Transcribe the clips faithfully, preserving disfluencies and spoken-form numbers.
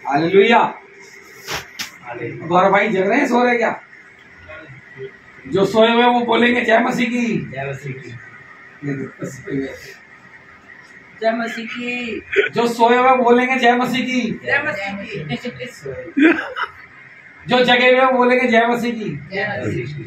Hallelujah. गौरव भाई जग रहे हैं, सो रहे क्या? जो सोए हुए वो बोलेंगे जय मसीह की। जय मसीह की। जय मसीह की। जो सोए हुए बोलेंगे जय मसीह की। जय मसीह की। जो जगे हुए बोलेंगे जय मसीह की। जय मसीह की।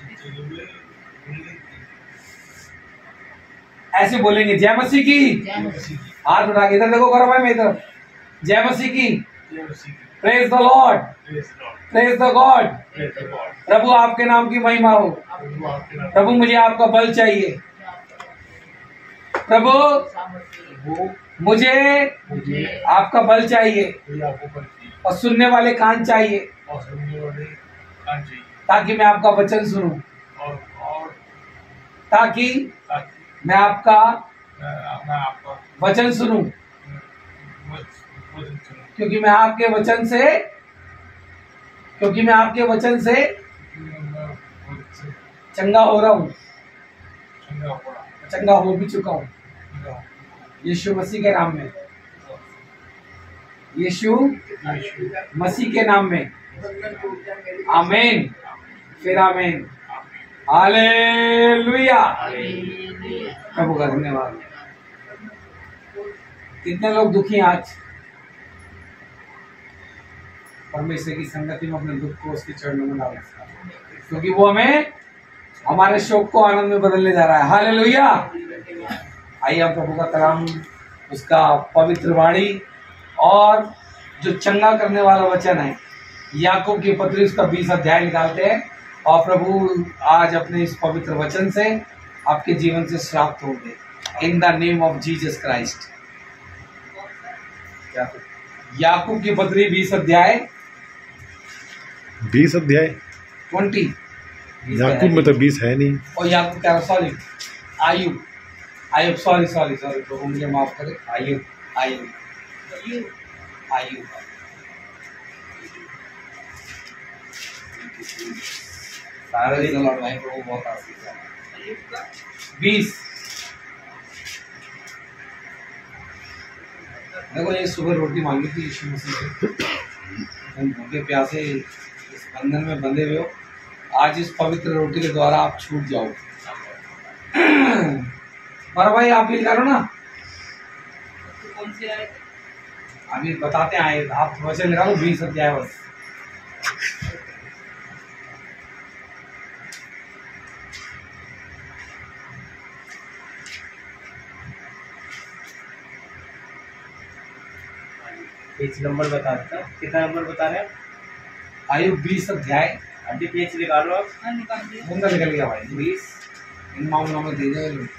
ऐसे बोलेंगे जय मसीह की। जय मसीह की। हाथ उठा के इधर देखो, गौरव भाई मेरी तरफ। जय मसीह की। Praise the lord, praise the god. प्रभु आपके नाम की महिमा हो। प्रभु मुझे आपका बल चाहिए। प्रभु मुझे आपका बल चाहिए और सुनने वाले कान चाहिए ताकि मैं आपका वचन सुनूं, ताकि मैं आपका वचन सुनूं, क्योंकि मैं आपके वचन से क्योंकि मैं आपके वचन से चंगा हो रहा हूँ, चंगा हो भी चुका हूँ यीशु मसीह के नाम में। यीशु मसीह के नाम में। आमीन, फिर आमीन। हालेलुया। प्रभु का धन्यवाद। कितने लोग दुखी हैं आज? परमेश्वर की संगति में अपने दुख को उसके चरणों में डालें, क्योंकि वो हमें हमारे शोक को आनंद में बदलने जा रहा है। हालेलुया। आइए हम प्रभु का कलाम, उसका पवित्र वाणी और जो चंगा करने वाला वचन है, याकूब की पत्री उसका बीस अध्याय निकालते हैं और प्रभु आज अपने इस पवित्र वचन से आपके जीवन से श्राप तोड़ दे, in the name of Jesus Christ. Yakub की पत्री बीस अध्याय बीस अध्याय ट्वेंटी। याकूब में तो बीस है नहीं। और याकूब क्या, sorry Ayub Ayub sorry sorry sorry प्रभु मुझे माफ करे। आयुब आयुब आयुब सारे लॉर्ड भाई प्रभु बहुत आशीष है। बीस। देखो ये सुबह रोटी मांगी थी यीशु मसीह से, तुम भूखे प्यासे इस बंधन में बंधे हुए हो, आज इस पवित्र रोटी के द्वारा आप छूट जाओ। पर भाई आप भी करो ना, कौन से आए? अभी बताते आए, आप वचन लगा लो बीस अध्याय बस। पेज नंबर बता देता, कितना नंबर बता रहे हैं? आयु बीस अध्याय। अभी पेज निकालो आप। हाँ, निकाल दिया। बंदा निकल गया भाई। बीस इन मामलों में दे दे लो।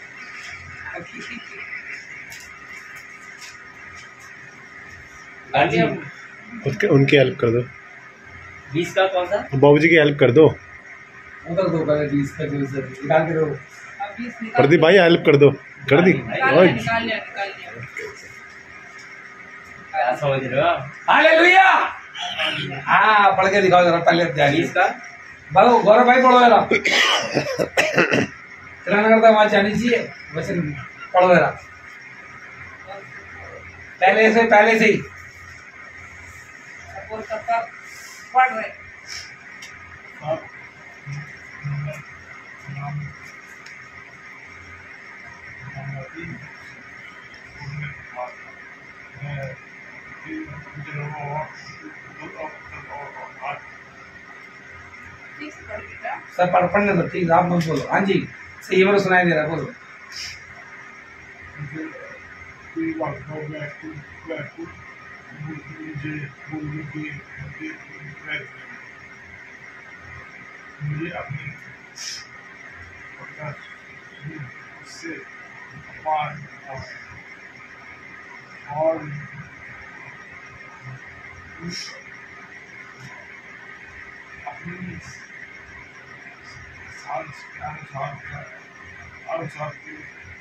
हाँ जी, उसके उनकी हेल्प कर दो। बीस का कौन सा? बाबूजी की हेल्प कर दो। उधर दो पहले बीस का जो से निकाल के दो। अब बीस निकाल प्रदीप भाई हेल्प कर दो। कर दी। निकाल लिया, निकाल लिया, निकाल लिया। क्या समझ रहे हो आप? हालेलुया। हाँ पढ़ के दिखाओ जरा पहले अध्याय बीस का। बोलो गौरव भाई पढ़ो जरा। चला करता वहां जानी चाहिए, वचन पढ़ो जरा पहले से पहले से ही। और कब पढ़ रहे? ठीक से पढ़ बेटा। सर पढ़ पढ़ने दो, ठीक आप मत बोलो। हाँ जी सही मेरे सुनाई दे रहा है, बोलो। मुझे अपनी से अपमान और अपनी सांस अनुसार अनुसार के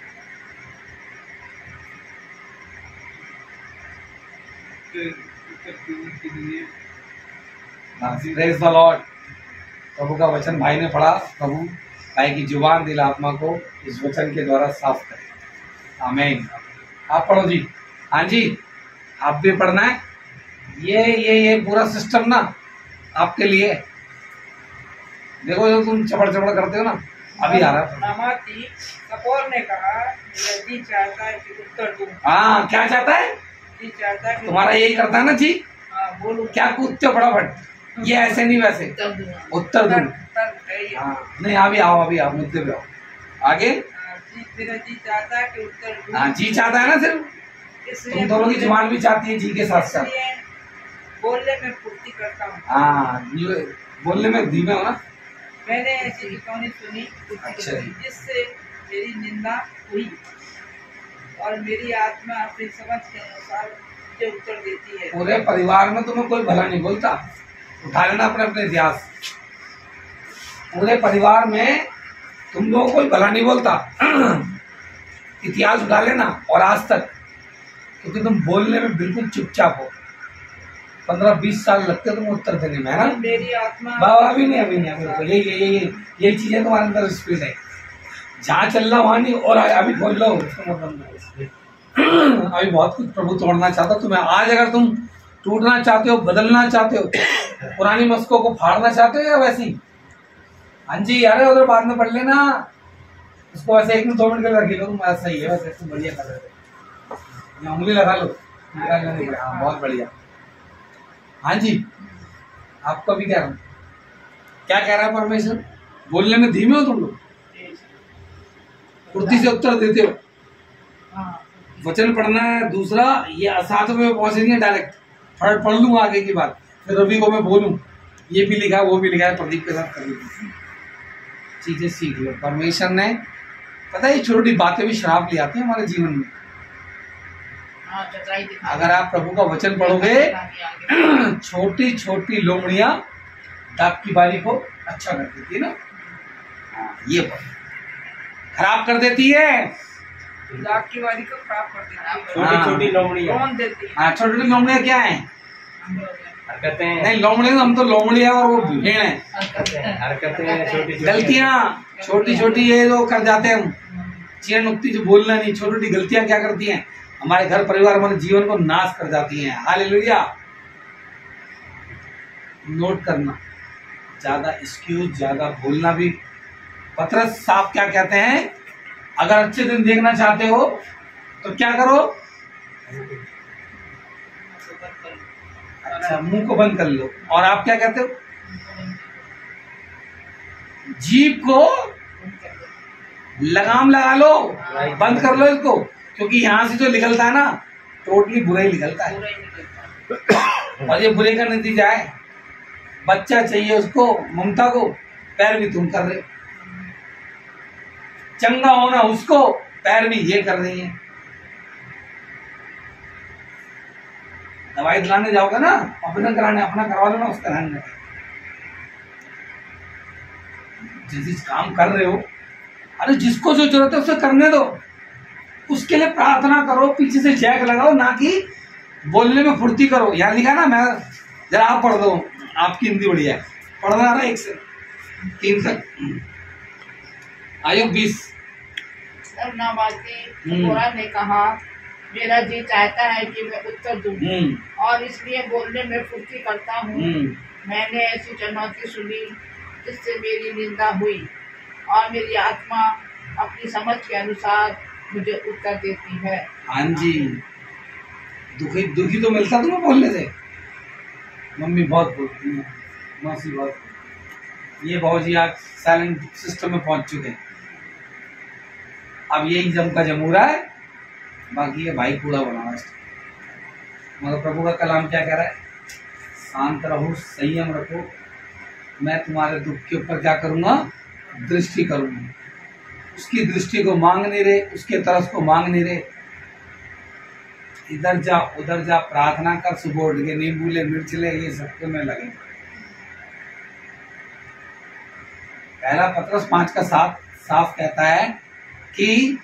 के लिए प्रेज द लॉर्ड। प्रभु का वचन भाई ने पढ़ा। प्रभु भाई की जुबान दिल आत्मा को इस वचन के द्वारा साफ करे। आमीन। आप पढ़ो जी। हाँ जी आप भी पढ़ना है। ये ये ये पूरा सिस्टम ना आपके लिए। देखो जो तुम चपड़ चपड़ करते हो ना, अभी आ रहा है। नमाती कपूर ने कहा, मेरा जी चाहता है कि उत्तर दूं। हाँ, क्या चाहता है? जी चाहता है कि तुम्हारा यही करता है ना जी? हाँ, बोलूं। क्या कूदते हो फटाफट? ये ऐसे नहीं वैसे उत्तर दूं। उत्तर दूं। तर्क- तर्क है ये। हाँ, नहीं अभी आओ, अभी आओ, मुद्दे पे आओ। आगे। हाँ, जी मेरा जी चाहता है कि उत्तर दूं। हाँ, जी चाहता है ना सिर्फ। इसलिए तुम दोनों की बोलने- जुबान भी चाहती है जी के साथ साथ। इसलिए बोलने में फुर्ती करता हूँ। हाँ, ये बोलने में धीमे हो ना। मैंने ऐसी टिप्पणी सुनी अच्छा जी। जिससे मेरी निंदा हुई और मेरी आत्मा अपनी समझ के अनुसार मुझे उत्तर देती है। पूरे परिवार में तुम्हें कोई भला नहीं बोलता। उठा लेना अपने अपने इतिहास। पूरे परिवार में तुम लोगों को कोई भला नहीं बोलता। इतिहास उठा लेना और आज तक, क्योंकि तुम बोलने में बिल्कुल चुपचाप हो। पंद्रह बीस साल लगते तुम उत्तर देने में, है ना? मेरी आत्मा बाबा अभी नहीं, अभी नहीं, अभी रुको। ये ये ये ये ये चीजें तुम्हारे अंदर स्पीड है। जहाँ चल रहा वहां नहीं, और अभी खोल लो उसका मतलब नहीं। अभी बहुत कुछ प्रभु तोड़ना चाहता तुम्हें। आज अगर तुम टूटना चाहते हो, बदलना चाहते हो, पुरानी मस्कों को फाड़ना चाहते हो या वैसी? हाँ जी, अरे उधर बाद में पढ़ लेना उसको। ऐसे एक मिनट दो मिनट के लिए रखी लो तुम। ऐसा ही है वैसे, तुम बढ़िया कर रहे हो। यहाँ उंगली लगा लो, निकालना नहीं पड़ा। हाँ, बहुत बढ़िया। हाँ जी, आपको भी कह रहा हूँ। क्या कह रहा है परमेश्वर? बोलने में धीमे हो तुम लोग, फुर्ती से उत्तर देते हो। हाँ, वचन पढ़ना है। दूसरा, ये साथ में पहुंचेंगे डायरेक्ट। पढ़ पढ़ लूंगा आगे की बात, फिर रवि को मैं बोलूं ये भी लिखा है वो भी लिखा है, प्रदीप के साथ कर लूंगा। चीजें सीख लो। परमेश्वर ने, पता है, ये छोटी बातें भी श्राप ले आती है हमारे जीवन में। हाँ, चतुराई दिखा। अगर आप प्रभु का वचन पढ़ोगे, छोटी छोटी लोमड़ियां दाप की बारी को अच्छा कर देती है ना। हाँ, ये खराब कर देती है। दाग की वाली को खराब कर देती है। छोटी छोटी लोमड़ियाँ कौन देती है? हाँ, छोटी छोटी लोमड़ियां क्या है? हरकतें नहीं, लोमड़ी हम तो लोमड़ी है और वो भेड़ है। हरकतें हरकतें छोटी छोटी गलतियां छोटी छोटी ये जो कर जाते हैं हम, चीन नुक्ति जो बोलना नहीं, छोटी छोटी गलतियां क्या करती हैं? हमारे घर परिवार, हमारे जीवन को नाश कर जाती हैं। हालेलुया। नोट करना, ज्यादा एक्सक्यूज, ज्यादा बोलना भी। पतरस साहब क्या कहते हैं? अगर अच्छे दिन देखना चाहते हो तो क्या करो? अच्छा, मुंह को बंद कर लो। और आप क्या कहते हो? जीभ को लगाम लगा लो, बंद कर लो इसको, क्योंकि यहां से जो निकलता है ना, टोटली बुरा ही निकलता है। बुरा ही निकलता है। और ये बुरे का नतीजा है। बच्चा चाहिए उसको, ममता को, पैर भी तुम कर रहे। चंगा होना उसको, पैर भी ये कर रही है। दवाई दिलाने जाओगे ना, ऑपरेशन कराने, अपना करवा लो ना, उसका ध्यान रखें। जिस जिस काम कर रहे हो, अरे जिसको जो जरूरत है उसे करने दो। उसके लिए प्रार्थना करो, पीछे से जैक लगाओ, ना कि बोलने में फुर्ती करो। यहाँ लिखा ना, मैं जरा आप पढ़ दो, आपकी हिंदी बढ़िया है। पढ़ना ना एक से तीन तक, आयु बीस। तब नबाती हम्म। कपूर ने कहा, मेरा जी चाहता है कि मैं उत्तर दूं हम्म और इसलिए बोलने में फुर्ती करता हूँ। हम्म मैंने ऐसी चुनौती सुनी जिससे मेरी निंदा हुई और मेरी आत्मा अपनी समझ के अनुसार मुझे उत्तर देती है। हाँ जी, दुखी दुखी तो मिलता तुम्हें बोलने से। मम्मी बहुत बोलती है, मौसी बहुत बोलती है। ये भाव जी आज साइलेंट सिस्टम में पहुंच चुके हैं। अब यही जम का जमूरा है, बाकी ये भाई कूड़ा बना हुआ है। मगर प्रभु का कलाम क्या कह रहा है? शांत रहो, संयम रखो, मैं तुम्हारे दुख के ऊपर क्या करूंगा? दृष्टि करूंगा। उसकी दृष्टि को मांग नहीं रहे, उसके तरफ को मांग नहीं रहे। इधर जा उधर जा, प्रार्थना कर, सुबह उठ के नींबू ले, मिर्च ले, ये सबके में लगे। पहला पत्रस पांच का सात साफ कहता है कि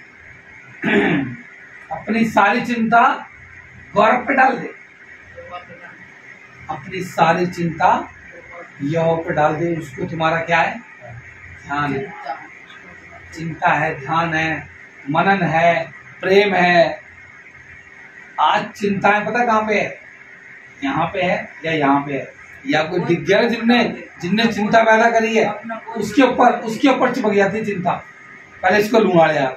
अपनी सारी चिंता गौरव पे डाल दे। अपनी सारी चिंता यहोवा पे डाल दे। उसको तुम्हारा क्या है? ध्यान है, चिंता है, ध्यान है, मनन है, प्रेम है। आज चिंताएं पता कहाँ पे है? यहाँ पे है या यहाँ पे है, या कोई दिख गया जिनने जिनने चिंता पैदा करी है उसके ऊपर उसके ऊपर चिपक जाती है चिंता। पहले इसको लूंगा यार।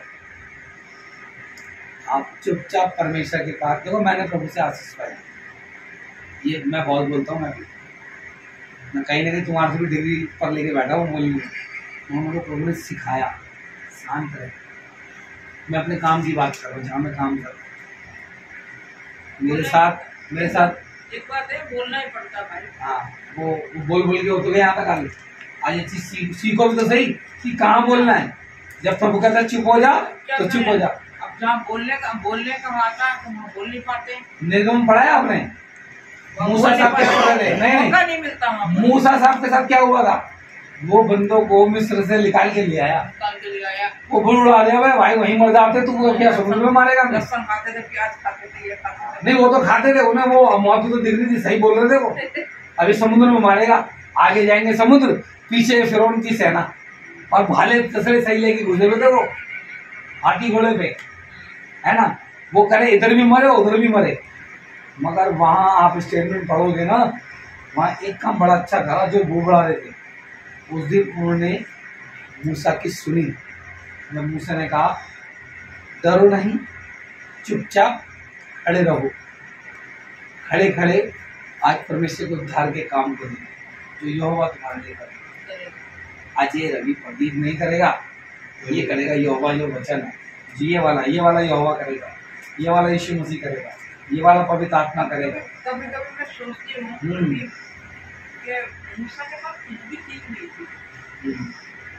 आप चुपचाप परमेश्वर के पास देखो, मैंने प्रभु से आशीष पाया। ये मैं बहुत बोलता हूँ, मैं भी मैं कहीं ना कहीं तुम्हारे से भी डिग्री पर लेके बैठा हूँ बोलने में। मुझे प्रभु ने सिखाया शांत रहे। मैं अपने काम की बात कर रहा हूँ, जहाँ मैं काम कर रहा हूँ। मेरे साथ मेरे साथ एक बात है, बोलना ही पड़ता भाई। हाँ, वो, वो बोल बोल के हो तो यहाँ तक आ गए। आज ये चीज सीख, सीखो भी तो सही कि कहाँ बोलना है। जब प्रभु कहता है चुप हो जा तो चुप हो जा। अब जहाँ बोलने का बोलने का आता है तो वहाँ बोल नहीं पाते। निर्गम पढ़ा है आपने? मूसा साहब के साथ नहीं मौका नहीं मिलता वहाँ पर। मूसा साहब के साथ क्या हुआ था? वो बंदों को मिस्र से निकाल के ले आया, निकाल के ले आया। वो बुल उड़ा दिया भाई भाई वहीं मर जाते, तू वो क्या समुद्र में मारेगा? लहसुन खाते थे, प्याज खाते थे, ये खाते थे। नहीं वो तो खाते थे, उन्हें वो मौत तो दिख रही थी, सही बोल रहे थे वो। अभी समुद्र में मारेगा, आगे जाएंगे समुद्र, पीछे फिरौन की सेना और भाले तसले सही लेके घुसे हुए थे वो हाथी घोड़े पे, है ना। वो करे इधर भी मरे उधर भी मरे। मगर वहां आप स्टेटमेंट पढ़ोगे ना, वहां एक काम बड़ा अच्छा था जो बुबड़ा रहे थे। उस दिन उन्होंने मूसा की सुनी। जब मूसा ने कहा डरो नहीं, चुपचाप खड़े रहो। खड़े खड़े आज परमेश्वर को उद्धार के काम करें जो यहोवा तुम्हारे लिए करेगा। आज ये रवि प्रदीप नहीं करेगा, ये करेगा यहोवा जो वचन है। ये वाला ये वाला यहोवा करेगा, ये वाला यीशु मसीह करेगा, ये वाला पवित्र आत्मा करेगा। कभी कभी मैं सोचती हूँ हम्म। कि मूसा के पास कुछ भी चीज नहीं थी। हम्म।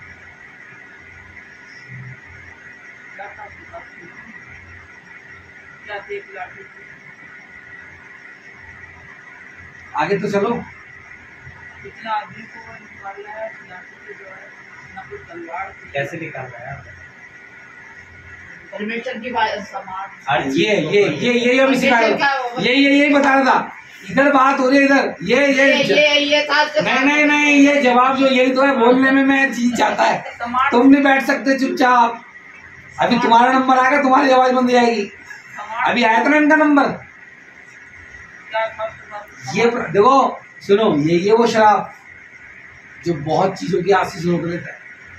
क्या था उसके पास? क्या थी? एक लाठी थी। आगे तो चलो। इतना आदमी को निकाला है, लाठी से जो है ना कोई तलवार थी। कैसे निकाल रहा है? परमेश्वर की बात समान। ये ये ये ये अभी सिखा रहा हूं। ये ये यही बता रहा था। इधर बात हो रही है, इधर ये ये ये ये था। नहीं नहीं नहीं, ये जवाब जो यही तो है, बोलने में मैं चीज चाहता है। समान। तुम नहीं बैठ सकते चुपचाप। अभी तुम्हारा नंबर आएगा, तुम्हारी आवाज बंद जाएगी। अभी आया था ना इनका नंबर। क्या था उसके पास? ये प्र- देखो सुनो, ये ये वो शराब जो बहुत चीजों की आशीष रोक लेता है।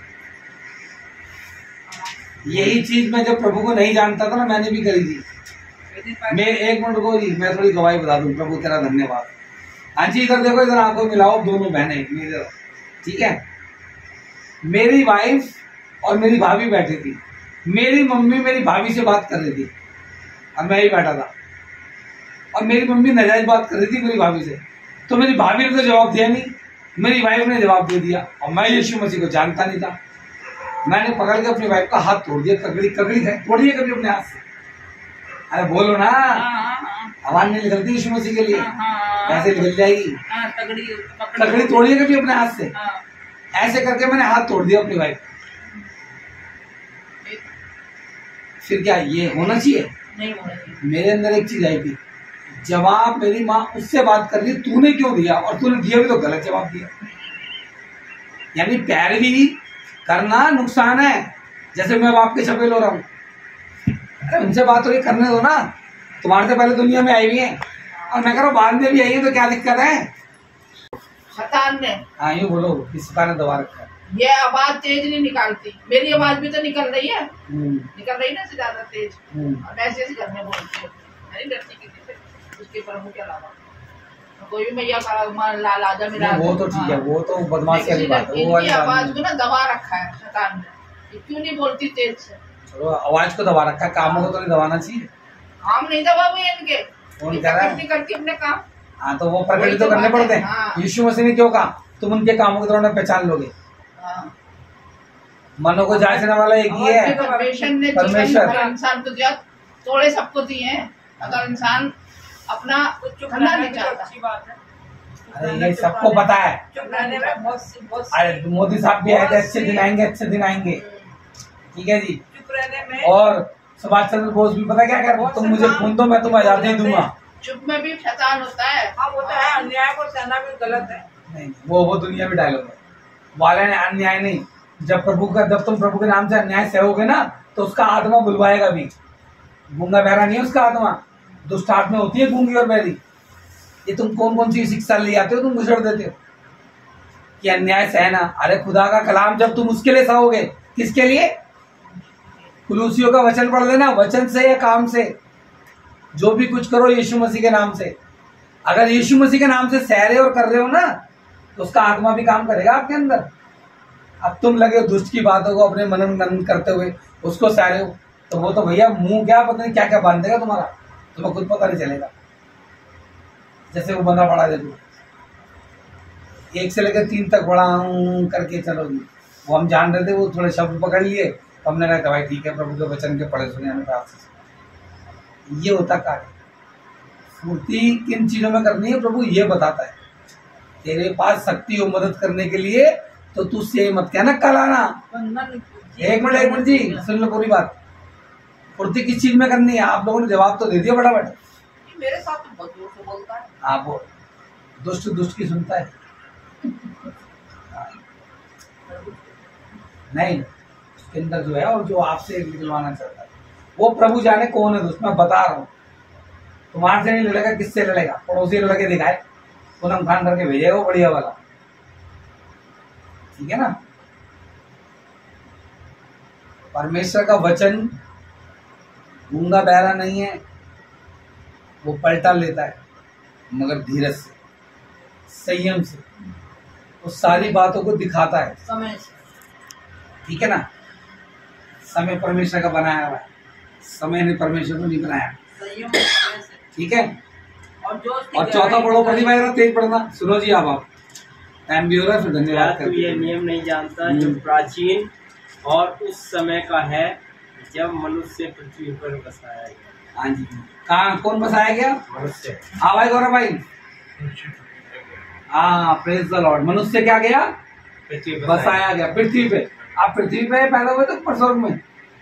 यही चीज मैं जब प्रभु को नहीं जानता था ना, मैंने भी करी थी। मैं एक मिनट को जी मैं थोड़ी गवाही बता दूं। प्रभु तेरा धन्यवाद। हाँ जी, इधर देखो, इधर आंखों मिलाओ, दोनों बहनें मेरे, ठीक है। मेरी वाइफ और मेरी भाभी बैठी थी। मेरी मम्मी मेरी भाभी से बात कर रही थी और मैं ही बैठा था, और मेरी मम्मी नाजायज बात कर रही थी मेरी भाभी से। तो मेरी भाभी ने तो जवाब दिया नहीं, मेरी वाइफ ने जवाब दे दिया, और मैं यीशु मसीह को जानता नहीं था। मैंने पकड़ के अपनी वाइफ का हाथ तोड़ दिया। ककड़ी ककड़ी है, तोड़िए कभी अपने हाथ से। अरे बोलो ना, आवाज नहीं निकलती यीशु मसीह के लिए, ऐसे निकल जाएगी। ककड़ी तोड़िए कभी अपने हाथ से। ऐसे करके मैंने हाथ तोड़ दिया अपनी वाइफ। फिर क्या ये होना चाहिए? नहीं होना चाहिए। मेरे अंदर एक चीज आई थी, जवाब मेरी माँ उससे बात कर रही, तूने क्यों दिया? और तूने दिया भी तो गलत जवाब दिया। यानी प्यार भी करना नुकसान है। जैसे मैं बाप के छपेल हो रहा हूँ, अरे उनसे बात हो रही, करने दो ना। तुम्हारे से पहले दुनिया में आई हुई है, और मैं कह रहा हूँ बाद में भी आई है, तो क्या दिक्कत है? शैतान ने हाँ यूँ बोलो, किसका ने दबा रखा है। ये आवाज तेज नहीं निकालती, मेरी आवाज भी तो निकल रही है, हम्म, निकल रही ना से ज्यादा तेज। हम्म। और ऐसे ऐसे घर में बोलती है, नहीं डरती किसी से, उसके प्रभु के अलावा। कोई भी मैया का लाल आजा मेरा। वो तो ठीक है, वो तो बदमाशी वाली बात है, वो वाली इनकी बात आवाज नहीं। को ना दबा रखा है शैतान ने। ये क्यों नहीं बोलती तेज से? चलो, आवाज को दबा रखा है, कामों को तो नहीं दबाना चाहिए। काम नहीं दबा हुए इनके, कौन ये कह रहा है? करती करती अपने काम। हाँ तो वो प्रकट वही तो तो करने बात है, पड़ते हैं। हाँ। यीशु मसीह ने क्यों कहा तुम उनके कामों के दौरान पहचान लोगे? हाँ। मनो को जांचने वाला एक ही है, और परमेश्वर ने परमेश्वर। जिसने इंसान को दिया, थोड़े सबको दिए हैं। अगर इंसान अपना ठंडा नहीं चाहता, अच्छी बात है। अरे ये सबको पता है। चुप रहने में बहुत सी बहुत अरे मोदी साहब भी आए थे, अच्छे दिन आएंगे, अच्छे दिन आएंगे, ठीक है जी। चुप रहने में, और सुभाष चंद्र बोस भी पता क्या कह रहे, तुम मुझे खून दो मैं तुम्हें आजादी दूंगा। चुप में भी शैतान होता है। हाँ वो तो है, अन्याय को सहना भी गलत है। नहीं, वो वो दुनिया में डायलॉग है वाले ने, अन्याय नहीं। जब प्रभु का जब तुम प्रभु के नाम से अन्याय सहोगे ना, तो उसका आत्मा बुलवाएगा भी। गूंगा बहरा नहीं है उसका आत्मा, दुष्ट आत्मा होती है गूंगी और बहरी। ये तुम कौन कौन सी शिक्षा ले आते हो, तुम गुजर देते हो कि अन्याय सहना। अरे खुदा का कलाम जब तुम उसके लिए सहोगे, किसके लिए? कुलूसियों का वचन पढ़ लेना, वचन से या काम से, जो भी कुछ करो यीशु मसीह के नाम से। अगर यीशु मसीह के नाम से सह रहे और कर रहे हो ना, तो उसका आत्मा भी काम करेगा आपके अंदर। अब तुम लगे हो दुष्ट की बातों को अपने मनन मनन करते हुए उसको सह रहे हो, तो वो तो भैया मुंह क्या पता नहीं क्या क्या बांध देगा तुम्हारा, तुम्हें खुद पता नहीं चलेगा। जैसे वो बंदा पढ़ा दे, तू एक से लेकर तीन तक पढ़ा करके चलोगी, वो हम जान रहे थे, वो थोड़े शब्द पकड़ लिए तो हमने कहा भाई ठीक है, प्रभु के वचन के पढ़े सुने हमें प्राप्त। ये होता कार्य। फुर्ती किन चीजों में करनी है प्रभु ये बताता है। तेरे पास शक्ति हो मदद करने के लिए, तो तू से मत कहना कल आना। एक मिनट एक मिनट जी, सुन लो पूरी बात। फुर्ती किस चीज में करनी है? आप लोगों ने जवाब तो दे दिया फटाफट। मेरे साथ तो बहुत जोर से बोलता है। आप वो दुष्ट दुष्ट की सुनता है नहीं, उसके अंदर जो है और जो आपसे निकलवाना चाहता है वो प्रभु जाने कौन है दुष्ट। मैं बता रहा हूँ, तुम्हारे से नहीं लड़ेगा, किससे लड़ेगा? पड़ोसी लड़के दिखाए, पूनम खान करके भेजेगा वो बढ़िया वाला, ठीक है ना। परमेश्वर का वचन गूंगा बहरा नहीं है, वो पलटा लेता है मगर धीरज से, संयम से, वो सारी बातों को दिखाता है समय से, ठीक है ना। समय परमेश्वर का बनाया हुआ है, समय ने परमेश्वर को नहीं बनाया, संयम और समय से। ठीक है। और जो उसकी और चौथा गहराई- पढ़ो प्रदीप भाई, तेज पढ़ना। सुनो जी, आप आप टाइम भी हो रहा है, फिर क्या धन्यवाद तू करते ये हैं। नियम नहीं जानता जो हम्म। प्राचीन और उस समय का है जब मनुष्य पृथ्वी पर बसाया गया? हाँ जी, कहाँ कौन बसाया गया? मनुष्य हाँ भाई गौरव भाई, हाँ प्रेज द लॉर्ड। मनुष्य क्या गया? पृथ्वी पर बसाया गया पृथ्वी पे। आप पृथ्वी पे पैदा हुए तो ऊपर स्वर्ग में,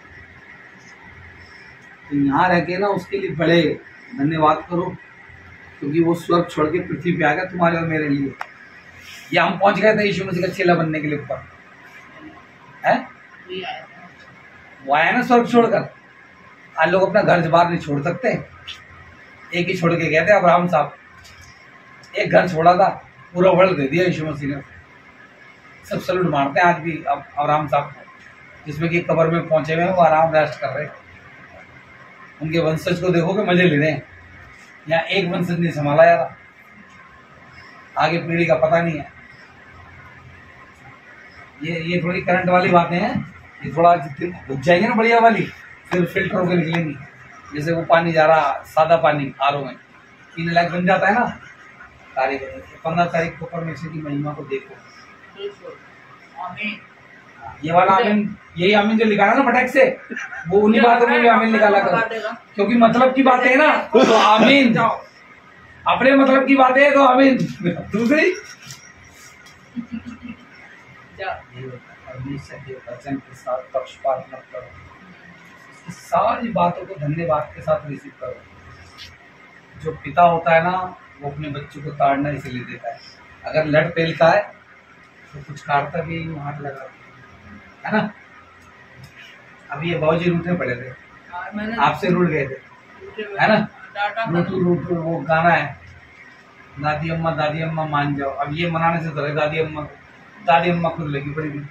तो यहाँ रह के ना उसके लिए बड़े धन्यवाद करो, क्योंकि वो स्वर्ग छोड़ के पृथ्वी पे आ गया तुम्हारे और मेरे लिए। या हम पहुंच गए थे यीशु मसीह का चेला बनने के लिए ऊपर, है भी आया। वो आया ना स्वर्ग छोड़कर। आज लोग अपना घर बाहर नहीं छोड़ सकते। एक ही छोड़ के गए थे अब्राहम साहब, एक घर छोड़ा था, पूरा वर्ल्ड दे दिया यीशु मसीह ने। सब सलूट मारते हैं आज भी अब अब्राहम साहब को, जिसमें कि कब्र में पहुंचे हुए हैं, वो आराम रेस्ट कर रहे हैं। उनके वंशज को देखो कि मजे ले रहे हैं। यहाँ एक वंशज नहीं संभाला यार, आगे पीढ़ी का पता नहीं है। ये ये थोड़ी करंट वाली बातें हैं, ये थोड़ा रुक जाएंगे ना बढ़िया वाली, फिर फिल्टर होकर निकलेंगी। जैसे वो पानी जा रहा सादा पानी आर ओ में पीने लायक बन जाता है ना, तारीख पंद्रह तारीख को परमेश्वर की महिमा को देखो। बिल्कुल। आमीन। ये वाला आमीन, यही आमीन जो लिखा है ना फटक से, वो उन्हीं बातों में भी आमीन निकाला बता करो, देगा। क्योंकि मतलब की बातें है ना तो आमीन, अपने मतलब की बातें है तो आमीन। दूसरी जा। परमेश्वर के वचन के साथ पक्षपात मत करो, उसकी सारी बातों को धन्यवाद के साथ रिसीव करो। जो पिता होता है ना, वो अपने बच्चों को ताड़ना इसलिए देता है। अगर लड़ पेलता है तो कुछ काटता भी हाथ लगा, है ना। अभी ये बाबूजी रूठे पड़े थे, और मैंने आपसे रूठ गए थे, है ना। डाटा रूठू रूठू वो गाना है, दादी अम्मा दादी अम्मा मान जाओ। अब ये मनाने से तो दादी अम्मा दादी अम्मा खुद लगी पड़ी थी।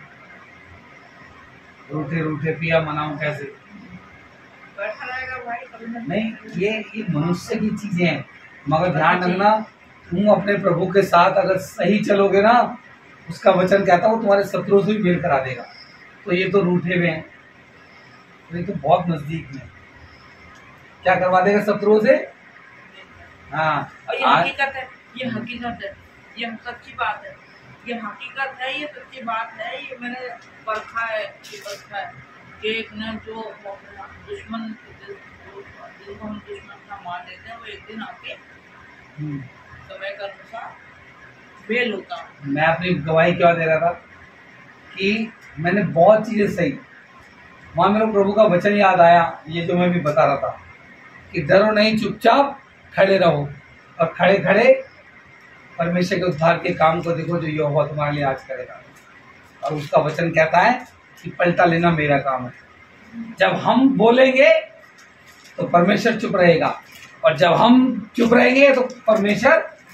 रूठे रूठे पिया मनाऊं कैसे? बैठा रहेगा भाई कभी ना। नहीं, ये ये मनुष्य की चीजें हैं, मगर ध्यान रखना तुम अपने प्रभु के साथ अगर सही चलोगे ना, उसका वचन कहता है वो तुम्हारे शत्रुओं से भी मेल करा देगा। तो ये तो रूठे हुए हैं, तो ये तो बहुत नजदीक में क्या करवा देगा शत्रुओं से। हाँ, और ये आज हकीकत है, ये हकीकत है, ये सच्ची बात है, ये हकीकत है, ये सच्ची बात है। ये मैंने परखा है, ये परखा है कि एक ने जो दुश्मन जिनको हम दुश्मन का मान लेते हैं, वो एक दिन आके हम्म, समय के अनुसार बेल होता है। मैं अपनी गवाही क्या दे रहा था कि मैंने बहुत चीजें सही, वहां मेरे को प्रभु का वचन याद आया, ये जो मैं भी बता रहा था कि डरो नहीं, चुपचाप खड़े रहो, और खड़े खड़े परमेश्वर के उद्धार के काम को देखो जो यहोवा तुम्हारे लिए आज करेगा। और उसका वचन कहता है कि पलटा लेना मेरा काम है। जब हम बोलेंगे तो परमेश्वर चुप रहेगा, और जब हम चुप रहेंगे तो परमेश्वर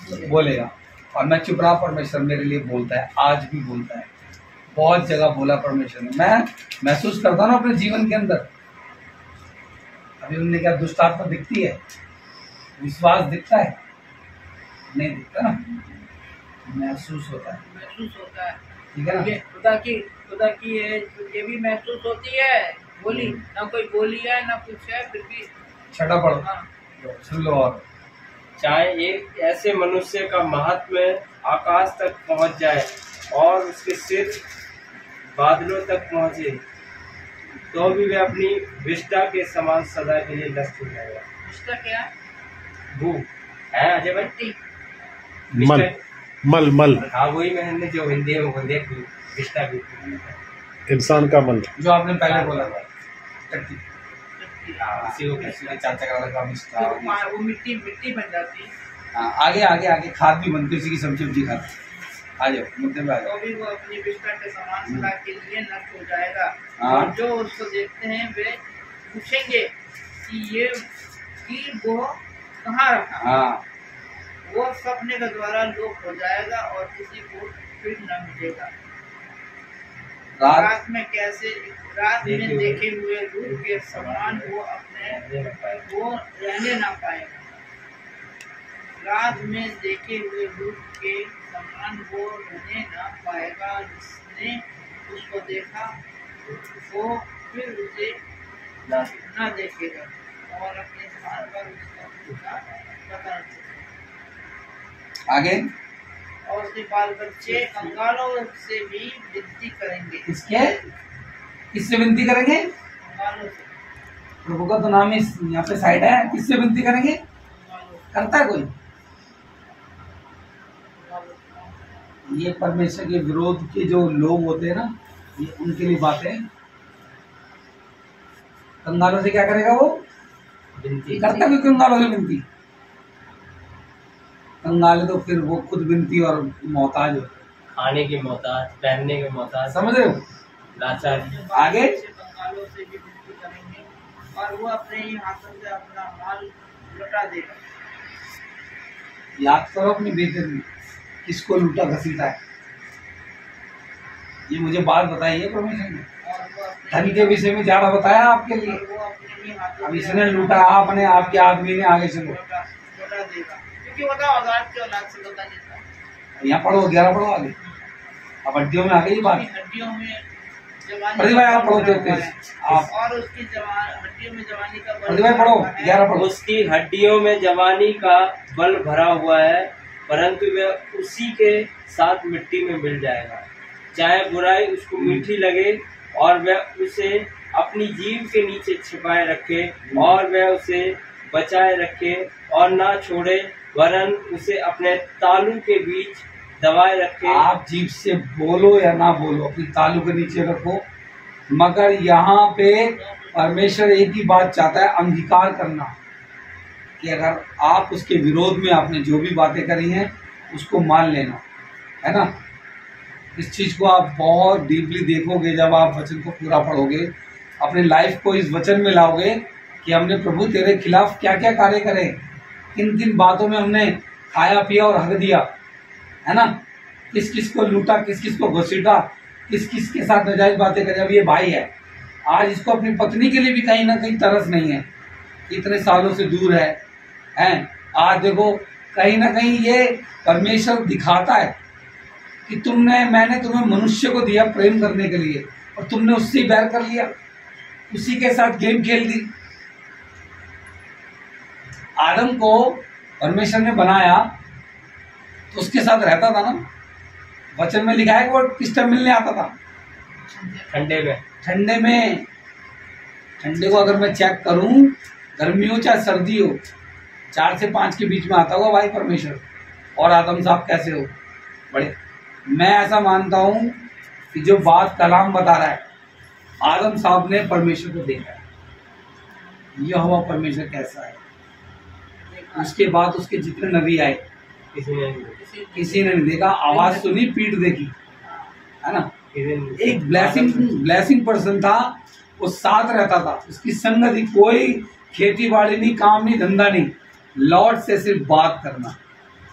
बोलेगा। और मैं चुप रहा, परमेश्वर मेरे लिए बोलता है, आज भी बोलता है, बहुत जगह बोला परमेश्वर ने। मैं महसूस करता हूँ ना अपने जीवन के अंदर। अभी उनने क्या दुष्ट आत्मा दिखती है, विश्वास दिखता है, नहीं दिखता ना, महसूस होता है, महसूस होता है। ठीक है ना। ये खुदा की खुदा की ये ये भी महसूस होती है। बोली ना, कोई बोली है ना कुछ है, फिर भी छठा पढ़ो, हाँ, सुन लो। और चाहे एक ऐसे मनुष्य का महात्म्य आकाश तक पहुंच जाए और उसके सिर बादलों तक पहुंचे, तो भी वे अपनी विष्ठा के समान सदा के लिए नष्ट हो जाएगा। इसका क्या है? भू है अजय भाई? मिट्टी। मल विष्ठा- मल मल हाँ, वही मैंने जो हिंदी में बोल दिया कि विष्ठा की। इंसान का मल। जो आपने पहले बोला था, टट्टी, मिट्टी। किसी को किसी ने चाचा का लड़का मिस्टा तो हो वो गया। मा- वो मिट्टी मिट्टी बन जाती है। हाँ, आगे आगे आगे खाद भी बनती है, उसी की सब्जी उब्जी खाते। आ जाओ मुद्दे पे आ तो जाओ। भी वो अपनी विष्ठा के समान सदा के लिए नष्ट हो जाएगा। हाँ। और जो उसको देखते हैं वे पूछेंगे कि ये कि वो कहाँ रखा। हाँ, वो सपने के द्वारा लोप हो जाएगा और किसी को फिर न मिलेगा। रात रात में कैसे रात में देखे हुए रूप के समान वो अपने वो रहने ना पाएगा। रात में देखे हुए रूप के समान वो रहने ना पाएगा। जिसने उसको देखा वो फिर उसे न न देखेगा और अपने स्थान पर उसका उसका पता न चलेगा। आगे और उसके बाल बच्चे कंगालों से भी विनती करेंगे। किसके किससे विनती करेंगे? कंगालों से प्रभु का तो नाम इस यहाँ पे साइड है। किससे विनती करेंगे? कंगालों से करता है कोई? कंगालों से। ये परमेश्वर के विरोध के जो लोग होते हैं ना, ये उनके लिए बातें। कंगालों से क्या करेगा वो? विनती करता कोई कंगालों से विनती? कंगाले तो फिर वो खुद विनती और मोहताज होते हैं। खाने के मोहताज, पहनने के मोहताज, समझ रहे हो? लाचार। आगे? कंगालों से भी विनती करेंगे और वो अपने ही हाथों से अपना माल लौटा देगा। याद करो अपनी बेइज्जती, किसको लूटा घसीटा है। ये मुझे बात बताई है परमेश्वर ने। और वो अपने धन के विषय में ज्यादा बताया आपके लिए। और वो अपने ही हाथों अब से इसने लूटा, आपने, आपके आदमी ने। आगे चलो, लौटा लौटा देगा, क्योंकि वो तो औलाद के औलाद से लौटा देता है। यहाँ पढ़ो, ग्यारह पढ़ो आगे। अब हड्डियों में आ गई बात। उसकी हड्डियों में जवानी प्रतिभा का आप पढ़ो, बल जो भरा हुआ तेज। है। आप और उसकी जवान हड्डियों में जवानी का बल प्रतिभा भरा पढ़ो, हुआ है। ग्यारह पढ़ो। उसकी हड्डियों में जवानी का बल भरा हुआ है, परंतु वह उसी के साथ मिट्टी में मिल जाएगा। चाहे बुराई उसको मीठी लगे और वह उसे अपनी जीभ के नीचे छिपाए रखे और वह उसे बचाए रखे और ना छोड़े, वरन उसे अपने तालू के बीच दबाए रखे। आप जीभ से बोलो या ना बोलो, अपनी तालू के नीचे रखो। मगर यहाँ पे परमेश्वर एक ही बात चाहता है, अंगीकार करना, कि अगर आप उसके विरोध में आपने जो भी बातें करी हैं उसको मान लेना, है ना। इस चीज को आप बहुत डीपली देखोगे जब आप वचन को पूरा पढ़ोगे, अपने लाइफ को इस वचन में लाओगे कि हमने प्रभु तेरे खिलाफ क्या क्या कार्य करे, किन किन बातों में हमने खाया पिया और हक दिया, है ना। किस किस को लूटा, किस किस को घसीटा, किस किस के साथ नाजायज बातें करें। अब ये भाई है, आज इसको अपनी पत्नी के लिए भी कहीं ना कहीं तरस नहीं है, इतने सालों से दूर है, हैं। आज देखो कहीं ना कहीं ये परमेश्वर दिखाता है कि तुमने मैंने तुम्हें मनुष्य को दिया प्रेम करने के लिए और तुमने उससे ही बैर कर लिया, उसी के साथ गेम खेल दी। आदम को परमेश्वर ने बनाया तो उसके साथ रहता था ना। वचन में लिखा है कि वो किस टाइम मिलने आता था? ठंडे में। ठंडे में। ठंडे को अगर मैं चेक करूं, गर्मी हो चाहे सर्दी हो, चार से पाँच के बीच में आता होगा भाई परमेश्वर। और आदम साहब कैसे हो बड़े। मैं ऐसा मानता हूं कि जो बात कलाम बता रहा है, आदम साहब ने परमेश्वर को देखा है, यह हुआ परमेश्वर कैसा है। उसके बाद उसके जितने नबी आए किसी ने नहीं किसी ने नहीं देखा, आवाज सुनी, पीठ देखी, है ना। किसी ने एक ब्लेसिंग ब्लेसिंग पर्सन था, वो साथ रहता था, उसकी संगति, कोई खेती बाड़ी नहीं, काम नहीं, धंधा नहीं, लॉर्ड से सिर्फ बात करना।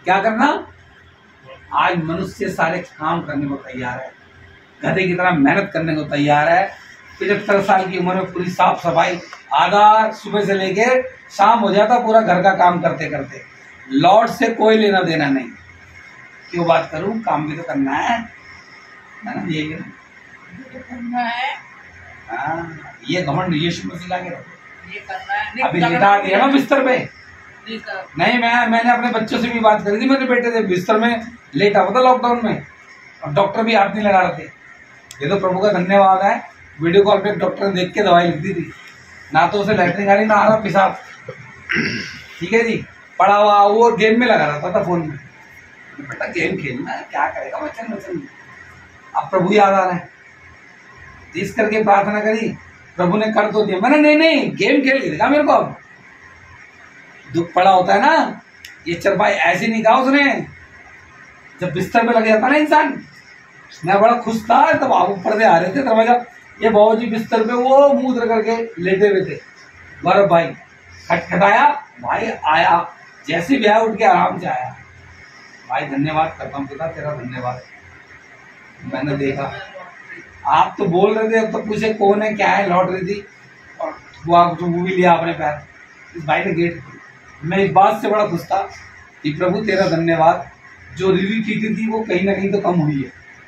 क्या करना? आज मनुष्य सारे काम करने को तैयार है, गधे की तरह मेहनत करने को तैयार है। पचहत्तर साल की उम्र में पूरी साफ सफाई, आधा सुबह से लेके शाम हो जाता पूरा घर का काम करते करते, लॉर्ड से कोई लेना देना नहीं। क्यों बात करूं, काम भी तो करना है, है ना? ये करना है, हाँ, ये घमंड यीशु मसीह ला के रखो। ये करना है। नहीं, अभी करना लेटा दिया ना बिस्तर पे। नहीं कर- नहीं, मैं मैंने अपने बच्चों से भी बात करी थी, मेरे बेटे थे बिस्तर में लेटा हुआ था लॉकडाउन में, और डॉक्टर भी हाथ नहीं लगा रहे थे। ये तो प्रभु का धन्यवाद है, वीडियो कॉल पे डॉक्टर ने देख के दवाई लिख दी थी, ना तो उसे लैटरिन आ रही ना आ रहा पेशाब। ठीक है जी, पड़ा हुआ वो गेम में लगा रहता था फोन में। बेटा गेम खेलना है, क्या करेगा बच्चन बच्चन। अब प्रभु याद आ रहा है, इस करके प्रार्थना करी, प्रभु ने कर तो दिया। मैंने नहीं नहीं गेम खेल के दिखा मेरे को। अब दुख पड़ा होता है ना, ये चरपाई ऐसी नहीं कहा उसने। जब बिस्तर पे लग जाता ना इंसान, मैं बड़ा खुश था, तब आप ऊपर से आ रहे थे दरवाजा, ये बाबू जी बिस्तर पे वो मुंह उधर करके लेटे हुए थे। गौरव भाई खटखटाया, भाई आया, जैसे भी आया उठ के आराम से आया। भाई धन्यवाद करता हूँ पिता, तेरा धन्यवाद। मैंने देखा आप तो बोल रहे थे, अब तो पूछे कौन है क्या है, लौट रही थी और वो आप तो वो भी लिया अपने पैर। इस भाई ने गेट खोला। मैं इस बात से बड़ा खुश था कि प्रभु तेरा धन्यवाद, जो रिव्यू की थी वो कहीं ना कहीं तो कम हुई है,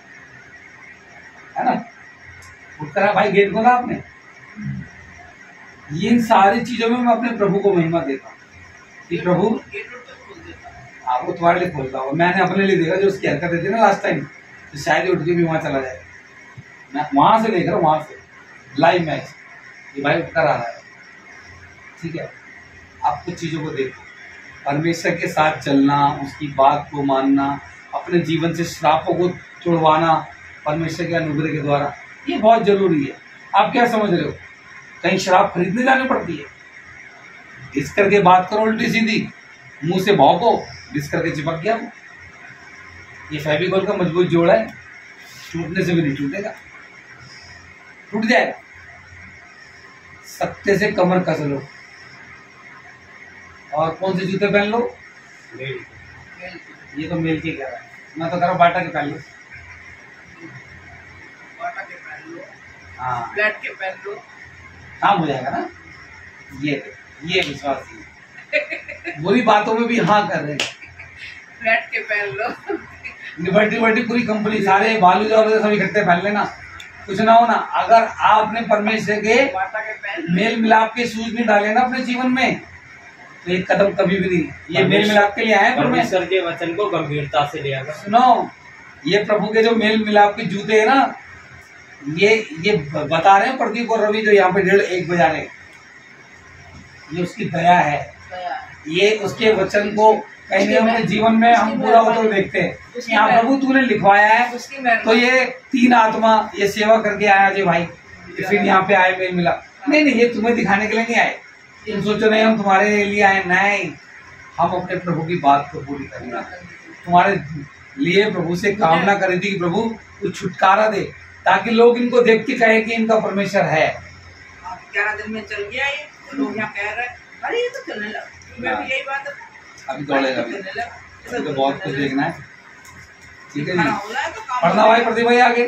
है ना? उठ कर भाई गेट खोला आपने। ये इन सारी चीजों में मैं अपने प्रभु को महिमा देता हूँ कि प्रभु गेट तो खोल देता है। आपको तुम्हारे लिए खोलता हूँ। मैंने अपने लिए देखा, जो उसकी हरकतें थी ना लास्ट टाइम, तो शायद उठ के भी वहां चला जाए। मैं वहां से देख रहा हूँ, वहां से लाइव मैच, ये भाई उठकर आ रहा है। ठीक है, आप कुछ चीजों को देखो, परमेश्वर के साथ चलना, उसकी बात को मानना, अपने जीवन से श्रापों को छुड़वाना परमेश्वर के अनुग्रह के द्वारा, ये बहुत जरूरी है। आप क्या समझ रहे हो, कहीं शराब खरीदने जानी पड़ती है? घिस करके बात करो उल्टी सीधी, मुंह से भौंको, घिस करके चिपक गया वो। ये फेविकॉल का मजबूत जोड़ है, टूटने से भी नहीं टूटेगा, टूट जाएगा। सत्य से कमर कस लो, और कौन से जूते पहन लो? ये तो मेल के कह रहा है, मैं तो कह रहा हूँ बाटा के पहन लो। बाटा के पहन लो, हाँ, फ्लैट के पहन लो। काम हो जाएगा ना। ये ये विश्वास है, बुरी बातों में भी हाँ कर रहे हैं। फ्लैट के पहन लो। लिबर्टी लिबर्टी पूरी कंपनी, सारे बालू जाओ सब इकट्ठे पहन लेना, कुछ ना हो ना। अगर आपने परमेश्वर के बाटा के पहन लो। मेल मिलाप के सूज नहीं डाले ना अपने जीवन में, तो एक कदम कभी भी नहीं। ये मेल मिलाप के लिए आए परमेश्वर। परमेश्वर के वचन को गंभीरता से लिया करो। सुनो, ये प्रभु के जो मेल मिलाप के जूते हैं ना, ये ये बता रहे हैं प्रदीप और रवि जो यहाँ पे डेढ़ एक बजा रहे हैं, ये उसकी दया है। गया। ये उसके वचन को कहीं ना अपने जीवन में हम पूरा होते हुए देखते हैं। यहाँ प्रभु तूने लिखवाया है, उसकी मेहरबानी। तो ये तीन आत्मा ये सेवा करके आया जी भाई, फिर यहाँ पे आए मेल मिला। नहीं नहीं, ये तुम्हें दिखाने के लिए नहीं आए, तुम सोचो नहीं हम तुम्हारे लिए आए, नहीं, हम अपने प्रभु की बात को पूरी करना। तुम्हारे लिए प्रभु से कामना करी थी कि प्रभु तू छुटकारा दे, ताकि लोग इनको देख के कहे कि इनका परमेश्वर है। ग्यारह दिन में चल गया ये, तो लोग यहाँ कह रहे हैं अरे ये तो चलने लगा। मैं भी यही बात है, अभी दौड़ेगा, अभी चलने लगा। अभी तो बहुत कुछ देखना है। ठीक है खाना जी, हो रहा है तो काम पढ़ना भाई, प्रदीप भाई आगे।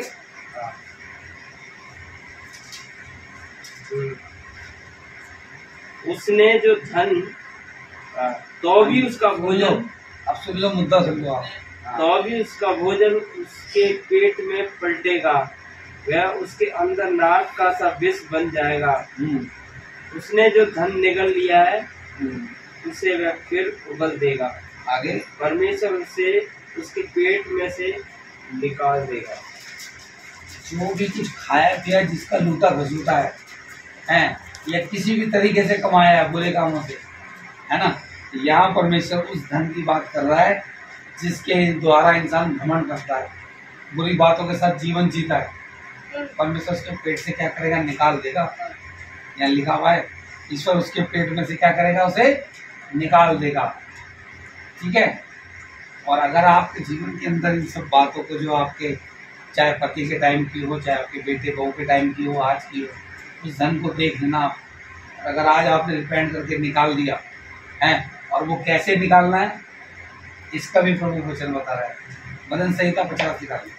उसने जो धन, तो भी उसका भोजन, अब सुन लो, मुद्दा सुन लो आप। तो भी उसका भोजन उसके पेट में पलटेगा, वह उसके अंदर नाक का सा विष बन जाएगा। हम्म, उसने जो धन निगल लिया है हम्म, उसे वह फिर उगल देगा, आगे। परमेश्वर उसे उसके पेट में से निकाल देगा। जो भी कुछ खाया पिया, जिसका लूटा घसूटा है, हैं, या किसी भी तरीके से कमाया है बुरे कामों से, है ना, यहाँ परमेश्वर उस धन की बात कर रहा है जिसके द्वारा इंसान घमंड करता है, बुरी बातों के साथ जीवन जीता है। परमेश्वर उसके पेट से क्या करेगा? निकाल देगा। यहाँ लिखा हुआ है, ईश्वर उसके पेट में से क्या करेगा? उसे निकाल देगा। ठीक है। और अगर आपके जीवन के अंदर इन सब बातों को, जो आपके चाहे पति के टाइम की हो, चाहे आपके बेटे बहू के टाइम की हो, आज की हो, उस धन को देख लेना आप। अगर आज आपने रिपेंट करके निकाल दिया है, और वो कैसे निकालना है, इसका भी प्रभु वचन बता रहा है। भजन संहिता पचास निकालिए,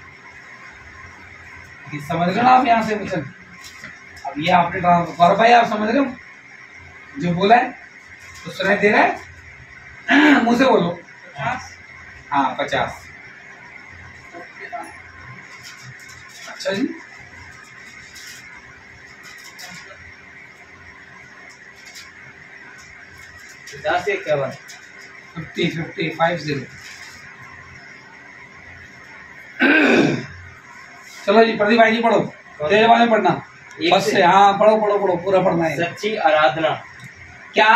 ये समझ रहे हो ना आप यहाँ से वचन। अब ये आपने गौरव भाई आप समझ रहे हो जो बोला है, तो सुनाई दे रहा है? मुंह से बोलो। पचास हाँ पचास। अच्छा जी, पचास से इक्यावन। Fifty fifty five zero. चलो जी प्रदीप भाई जी पढ़ो, तेरे वाले पढ़ना एक बस से- से। हाँ पढ़ो पढ़ो पढ़ो, पूरा पढ़ना है। सच्ची आराधना। क्या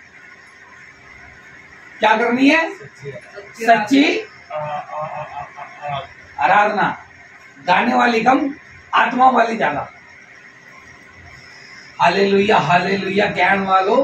क्या करनी है? सच्ची सच्ची आ, आ, आ, आ, आ, आ, आराधना। गाने वाली कम, आत्मा वाली ज्यादा। हालेलुया हालेलुया ज्ञान वालो,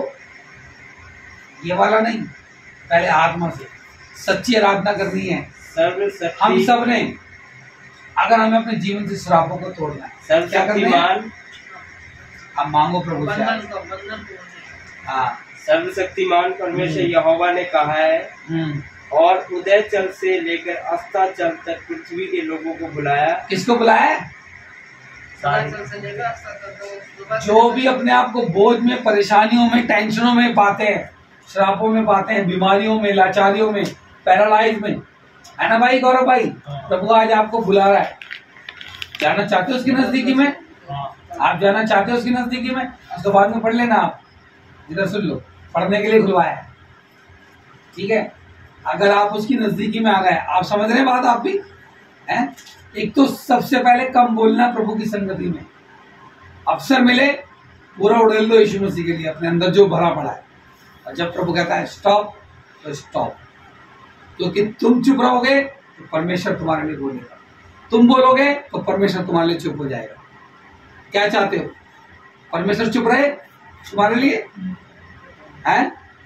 ये वाला नहीं, पहले आत्मा से सच्ची आराधना करनी है। सर्व हम शक्ति सब ने, अगर हमें अपने जीवन से श्रापों को तोड़ना है, क्या करना है? सर्वशक्तिमान अब मांगो प्रभु से। बंधन को बंधन तोड़ने। हाँ सर्वशक्तिमान परमेश्वर यहोवा ने कहा है, हम्म। और उदय चल से लेकर अस्ताचल तक पृथ्वी के लोगों को बुलाया। किसको बुलाया है? सुबह से लेकर अस्तर तक तो सुबह से जो भी अपने आप को बोझ में, परेशानियों में, टेंशनों में पाते हैं, श्रापों में पाते हैं, बीमारियों में, लाचारियों में, पैरालाइज में, है ना भाई गौरव भाई? प्रभु आज आपको बुला रहा है। जाना चाहते हो उसकी नजदीकी में? आप जाना चाहते हो उसकी नजदीकी में? उसके बाद में पढ़ लेना। आप इधर सुन लो, पढ़ने के लिए खुलवाया है, ठीक है? अगर आप उसकी नजदीकी में आ गए, आप समझ रहे हैं बात आप भी हैं? एक तो सबसे पहले कम बोलना प्रभु की संगति में। अवसर मिले पूरा उड़ेल दो यीशु मसीह के लिए, अपने अंदर जो भरा पड़ा है। और जब प्रभु कहता है स्टॉप, तो स्टॉप, क्योंकि तुम चुप रहोगे तो परमेश्वर तुम्हारे लिए बोलेगा, तुम बोलोगे तो परमेश्वर तुम्हारे लिए चुप हो जाएगा। क्या चाहते हो? परमेश्वर चुप रहे तुम्हारे लिए? हैं?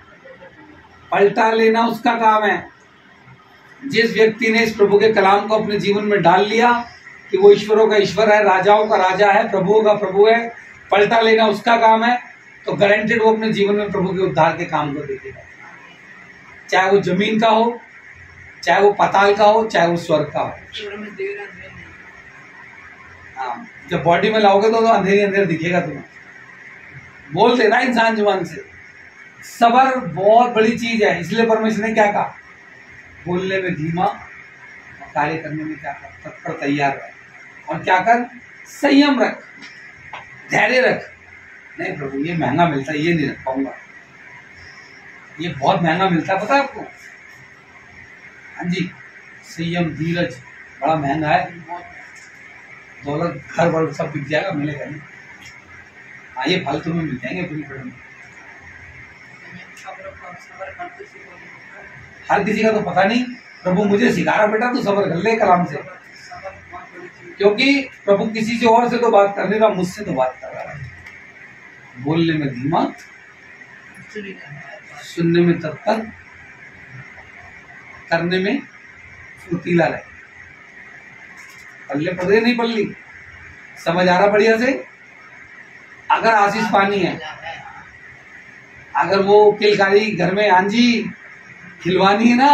पलटा लेना उसका काम है। जिस व्यक्ति ने इस प्रभु के कलाम को अपने जीवन में डाल लिया कि वो ईश्वरों का ईश्वर है, राजाओं का राजा है, प्रभुओं का प्रभु है, पलटा लेना उसका काम है, तो गारंटेड वो अपने जीवन में प्रभु के उद्धार के काम को देखेगा। चाहे वो जमीन का हो, चाहे वो पाताल का हो, चाहे वो स्वर्ग का हो। ईश्वर में देर अंधेर नहीं। हाँ, जब बॉडी में लाओगे तो, तो अंधेरी अंधेर दिखेगा तुम्हें। बोल देना इंसान जुबान से। सबर बहुत बड़ी चीज है, इसलिए परमेश्वर ने क्या कहा? बोलने में धीमा और कार्य करने में क्या कर? तत्पर तैयार रह। और क्या कर? संयम रख, धैर्य रख। नहीं प्रभु ये महंगा मिलता है, ये नहीं रख पाऊंगा, ये बहुत महंगा मिलता है, पता है आपको? हाँ जी, संयम धीरज बड़ा महंगा है। दौलत घर वर सब बिक जाएगा, मिलेगा नहीं। हाँ ये फल तुम्हें मिल जाएंगे पूरी फ्रीडम में। सब्र कर- सब्र करते सीखो। हर किसी का तो पता नहीं। प्रभु मुझे सिखा रहा बेटा, तू सब्र कर ले कलाम से, सब्र बहुत बड़ी चीज है। क्योंकि प्रभु किसी से और से तो बात कर नहीं रहा, मुझसे तो बात कर रहा है। बोलने में धीमा, सुनी नहीं। सुनने में तत्पर, करने में फुर्तीला रहे। पल्ले पड़ गई नहीं पल्ली? समझ आ रहा बढ़िया से? अगर आशीष पानी है, अगर वो किलकारी घर में आंजी खिलवानी है ना,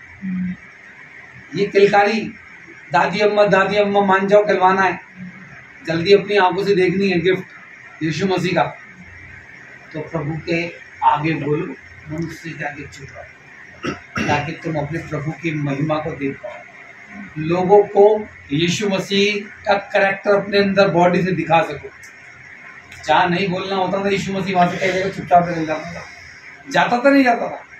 ये किलकारी दादी अम्मा दादी अम्मा मान जाओ खिलवाना है, जल्दी अपनी आंखों से देखनी है गिफ्ट यीशु मसीह का, तो प्रभु के आगे बोलो, मनुष्य के आगे चुप रहो, ताकि तुम अपने प्रभु की महिमा को देख पाओ, लोगों को यीशु मसीह का कैरेक्टर अपने अंदर बॉडी से दिखा सको। जहाँ नहीं बोलना होता था यीशु मसीह वहां से कई जगह चुपचाप निकल जाता था, जाता था नहीं जाता था।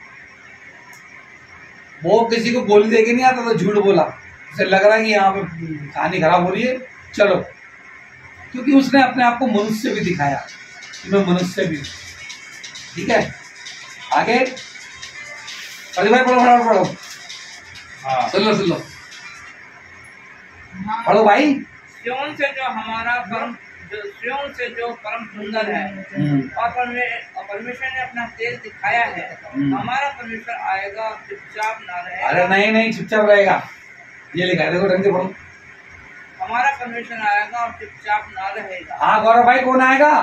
वो किसी को बोल दे के नहीं आता था, झूठ बोला, उसे लग रहा है कि यहाँ पे कहानी खराब हो रही है, चलो, क्योंकि उसने अपने आप को मनुष्य भी दिखाया कि मैं मनुष्य भी हूँ। ठीक है, आगे पढ़ो भाई, पढ़ो पढ़ो पढ़ो, हाँ। सुन लो सुन लो, पढ़ो भाई। सियोन से जो हमारा परम जो सियोन से जो परम सुंदर है हम्म, और परमे- और परमेश्वर ने अपना तेज दिखाया है, हम्म। हमारा परमेश्वर आएगा, चुपचाप ना रहेगा। अरे नहीं नहीं चुपचाप रहेगा, ये लिखा है देखो, ढंग से पढ़ो। हमारा परमेश्वर आएगा और चुपचाप ना रहेगा। हाँ गौरव भाई, कौन आएगा?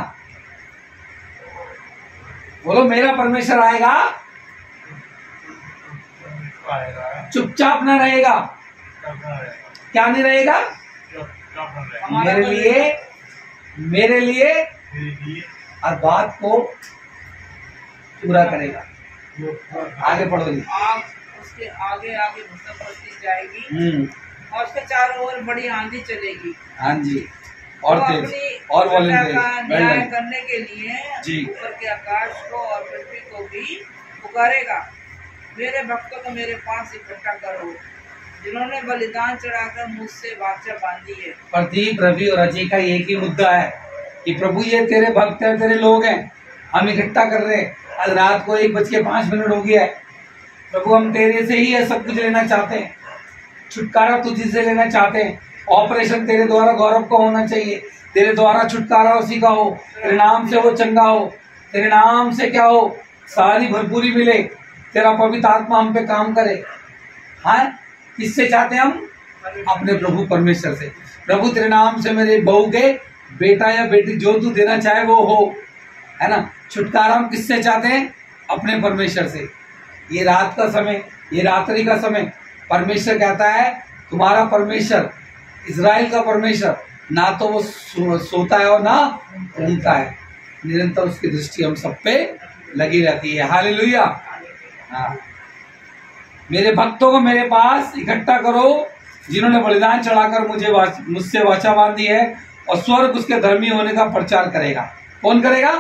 बोलो, मेरा परमेश्वर आएगा रहेगा, चुपचाप न रहेगा। करना रहेगा, क्या नहीं रहेगा? चुप चाप न रहेगा। हमारा मेरे लिए मेरे लिए मेरे लिए और बात को पूरा करेगा। जो आगे पढ़ो जी। आग उसके आगे आगे भसम बढ़ती जाएगी हम्म, और उसके चारों ओर बड़ी आंधी चलेगी। हाँ जी। और वो तेज अपनी और प्रजा बोलेंगे का न्याय वेल डन। करने के लिए जी। ऊपर के आकाश को और पृथ्वी को भी पुकारेगा। मेरे भक्तों को मेरे पास इकट्ठा करो, जिन्होंने बलिदान चढ़ाकर मुझसे वाचा बांधी है। प्रदीप, रवि और अजय का एक ही मुद्दा है कि प्रभु ये तेरे भक्त हैं, तेरे लोग हैं, हम इकट्ठा कर रहे हैं। आज रात को एक बज के पांच मिनट हो गया है। प्रभु हम तेरे से ही है सब कुछ लेना चाहते हैं, छुटकारा तुझी से लेना चाहते हैं। ऑपरेशन तेरे द्वारा गौरव का होना चाहिए, तेरे द्वारा छुटकारा उसी का हो, तेरे नाम से वो चंगा हो, तेरे नाम से क्या हो, सारी भरपूरी मिले, तेरा पवित्र आत्मा हम पे काम करे। हाँ, किससे चाहते हैं हम? अपने प्रभु परमेश्वर से। प्रभु तेरे नाम से मेरे बहू के बेटा या बेटी जो तू देना चाहे वो हो, है ना। छुटकारा हम किससे चाहते हैं? अपने परमेश्वर से। ये रात का समय, ये रात्रि का समय, परमेश्वर कहता है तुम्हारा परमेश्वर, इज़राइल का परमेश्वर, ना तो वो सो, सोता है और ना ऊँगता है, निरंतर उसकी दृष्टि हम सब पे लगी रहती है। हालेलुया। हाँ, मेरे भक्तों को मेरे पास इकट्ठा करो, जिन्होंने बलिदान चढ़ाकर मुझे वाच, मुझसे वाचा बांधी है, और स्वर्ग उसके धर्मी होने का प्रचार करेगा। कौन करेगा?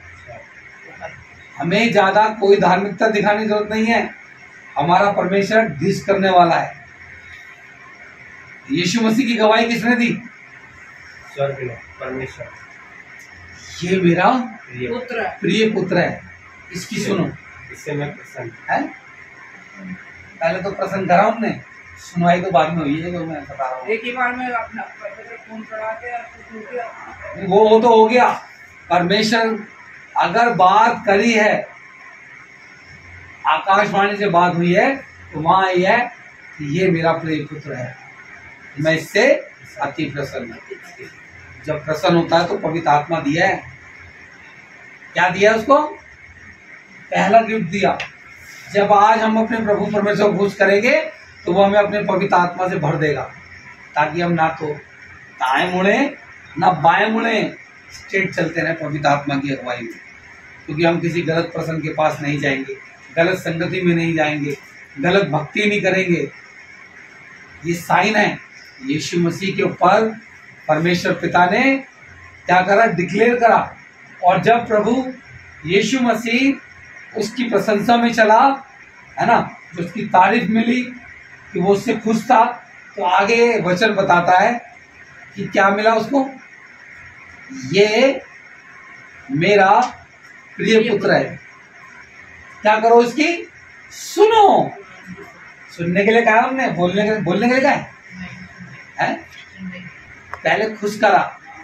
हमें ज्यादा कोई धार्मिकता दिखाने की जरूरत नहीं है। हमारा परमेश्वर डिश करने वाला है। यीशु मसीह की गवाही किसने दी? स्वर्ग में परमेश्वर, ये मेरा प्रिय, पुत्र प्रिय पुत्र है, इसकी सुनो। इससे मैं प्रसन्न। है, पहले तो प्रसन्न करा हमने, सुनवाई तो बाद में हुई है, जो मैं बता रहा हूँ। एक ही बार में अपना खून चढ़ा के और कुछ हो गया। वो वो तो हो गया। परमेश्वर अगर बात करी है, आकाशवाणी से बात हुई है, तो वहां ये है कि ये मेरा प्रिय पुत्र है, मैं इससे अति प्रसन्न हूं। जब प्रसन्न होता है तो पवित्र आत्मा दिया है। क्या दिया उसको? पहला गिफ्ट दिया। जब आज हम अपने प्रभु परमेश्वर को खुश करेंगे तो वो हमें अपने पवित्र आत्मा से भर देगा, ताकि हम ना तो दाएं मुड़े ना बाएं मुड़े, स्ट्रेट चलते रहे पवित्र आत्मा की अगुवाई में। क्योंकि हम किसी गलत पर्सन के पास नहीं जाएंगे, गलत संगति में नहीं जाएंगे, गलत भक्ति नहीं करेंगे। ये साइन है यीशु मसीह के ऊपर परमेश्वर पिता ने क्या करा? डिक्लेयर करा। और जब प्रभु यीशु मसीह उसकी प्रशंसा में चला, है ना, जो उसकी तारीफ मिली कि वो उससे खुश था, तो आगे वचन बताता है कि क्या मिला उसको? ये मेरा प्रिय पुत्र है। क्या करो इसकी? सुनो। सुनने के लिए कहा हमने, बोलने के बोलने के लिए कहा है, है? पहले खुश करा।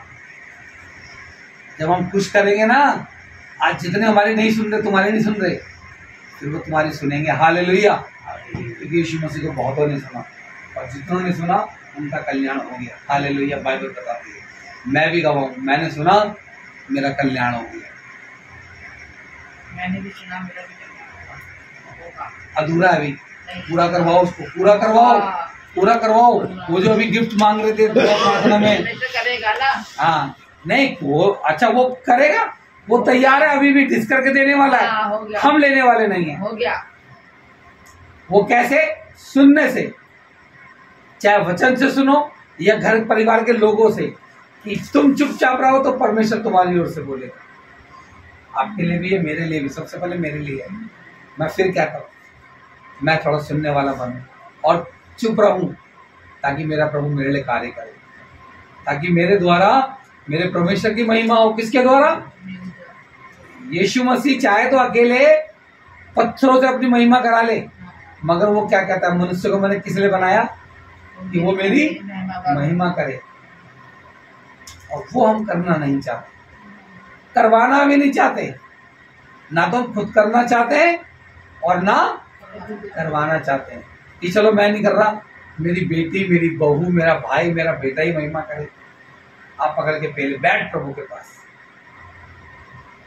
जब हम खुश करेंगे ना, आज जितने हमारे नहीं सुन रहे, तुम्हारे नहीं सुन रहे, फिर वो तुम्हारी सुनेंगे। हालेलुया। क्योंकि यीशु मसीह को बहुतों ने सुना, और जितनों ने सुना उनका कल्याण हो गया। हालेलुया। बाइबल बताती है, मैं भी गवाह हूं, मैंने सुना, मेरा कल्याण हो गया। मैंने भी सुना, मेरा भी कल्याण होगा। अधूरा है अभी, पूरा करवाओ उसको, पूरा करवाओ, पूरा करवाओ। वो जो अभी गिफ्ट मांग रहे थे प्रार्थना में, ऐसे करेगा ना। हाँ नहीं वो अच्छा वो करेगा, वो तैयार है, अभी भी डिस करके देने वाला हाँ, हो है। गया। हम लेने वाले नहीं है। हो गया। वो कैसे? सुनने से, चाहे वचन से सुनो या घर परिवार के लोगों से, कि तुम चुपचाप रहो तो परमेश्वर तुम्हारी ओर से बोलेगा। आपके लिए भी है, मेरे लिए भी, सबसे पहले मेरे लिए है। मैं फिर क्या करूं? मैं थोड़ा सुनने वाला बनूं और चुप रहूं, ताकि मेरा प्रभु मेरे लिए कार्य करे, ताकि मेरे द्वारा मेरे परमेश्वर की महिमा हो। किसके द्वारा? यीशु मसीह चाहे तो अकेले पत्थरों से अपनी महिमा करा ले, मगर वो क्या कहता है? मनुष्य को मैंने किस लिए बनाया? कि वो मेरी महिमा करे। और वो हम करना नहीं चाहते, करवाना भी नहीं चाहते। ना तो हम खुद करना चाहते हैं और ना करवाना चाहते हैं कि चलो मैं नहीं कर रहा, मेरी बेटी, मेरी बहू, मेरा भाई, मेरा बेटा ही महिमा करे। आप पकड़ के पहले बैठ प्रभु के पास।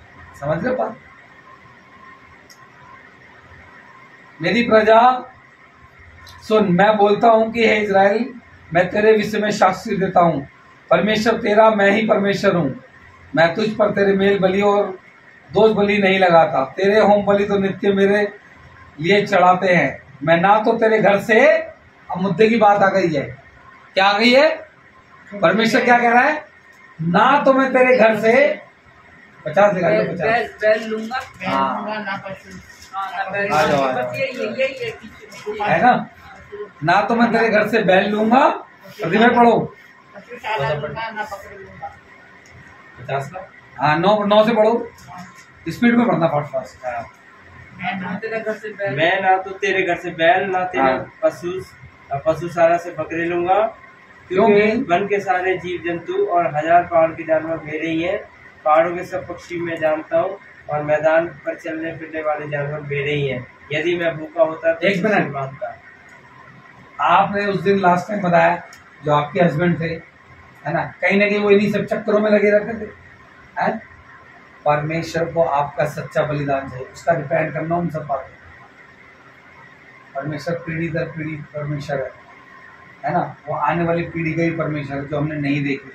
समझ रहे बात? मेरी प्रजा सुन, मैं बोलता हूँ कि हे इज़राइल, मैं तेरे विषय में साक्षी देता हूँ, परमेश्वर तेरा मैं ही परमेश्वर हूँ। मैं तुझ पर तेरे मेल बलि और दोष बलि नहीं लगाता, तेरे होम बलि तो नित्य मेरे लिए चढ़ाते हैं। मैं ना तो तेरे घर से, अब मुद्दे की बात आ गई है, क्या आ गई है? परमेश्वर क्या कह रहा है? ना तो मैं तेरे घर से पचास निकाल लो, बैल पचास बैल बैल लूंगा, बैल हाँ। लूंगा ना पशु, हाँ, ना बैल आ जाओ, आ बस जाओ। यही है, यही है कि- है ना? ना तो मैं तेरे घर से बैल लूंगा, प्रतिभा पढ़ो पशुशाला लूंगा ना बकरी लूंगा। पचास का, हाँ नौ नौ से पढ़ो, स्पीड में पढ़ना फास्ट फास्ट। मैं ना तेरे घर से बैल मैं ना तो तेरे घर से बैल, ना तेरे हाँ। पशु पशुशाला से बकरी लूंगा, क्योंकि क्योंकि वन के सारे जीव जंतु और हजार पहाड़ के जानवर मेरे ही हैं। पहाड़ों के सब पक्षी मैं जानता हूँ, और मैदान पर चलने फिरने वाले जानवर मेरे ही हैं। यदि मैं भूखा होता तो एक मिनट। मांगता। आपने उस दिन लास्ट टाइम बताया जो आपके हस्बैंड थे, है ना, कहीं ना कहीं वो इन्हीं सब चक्करों में लगे रहते थे, है? परमेश्वर को आपका सच्चा बलिदान चाहिए, उसका डिपेंड करना उन सब बातों। परमेश्वर पीढ़ी दर पीढ़ी परमेश्वर है, है ना? वो आने वाली पीढ़ी का ही परमेश्वर है जो हमने नहीं देखी।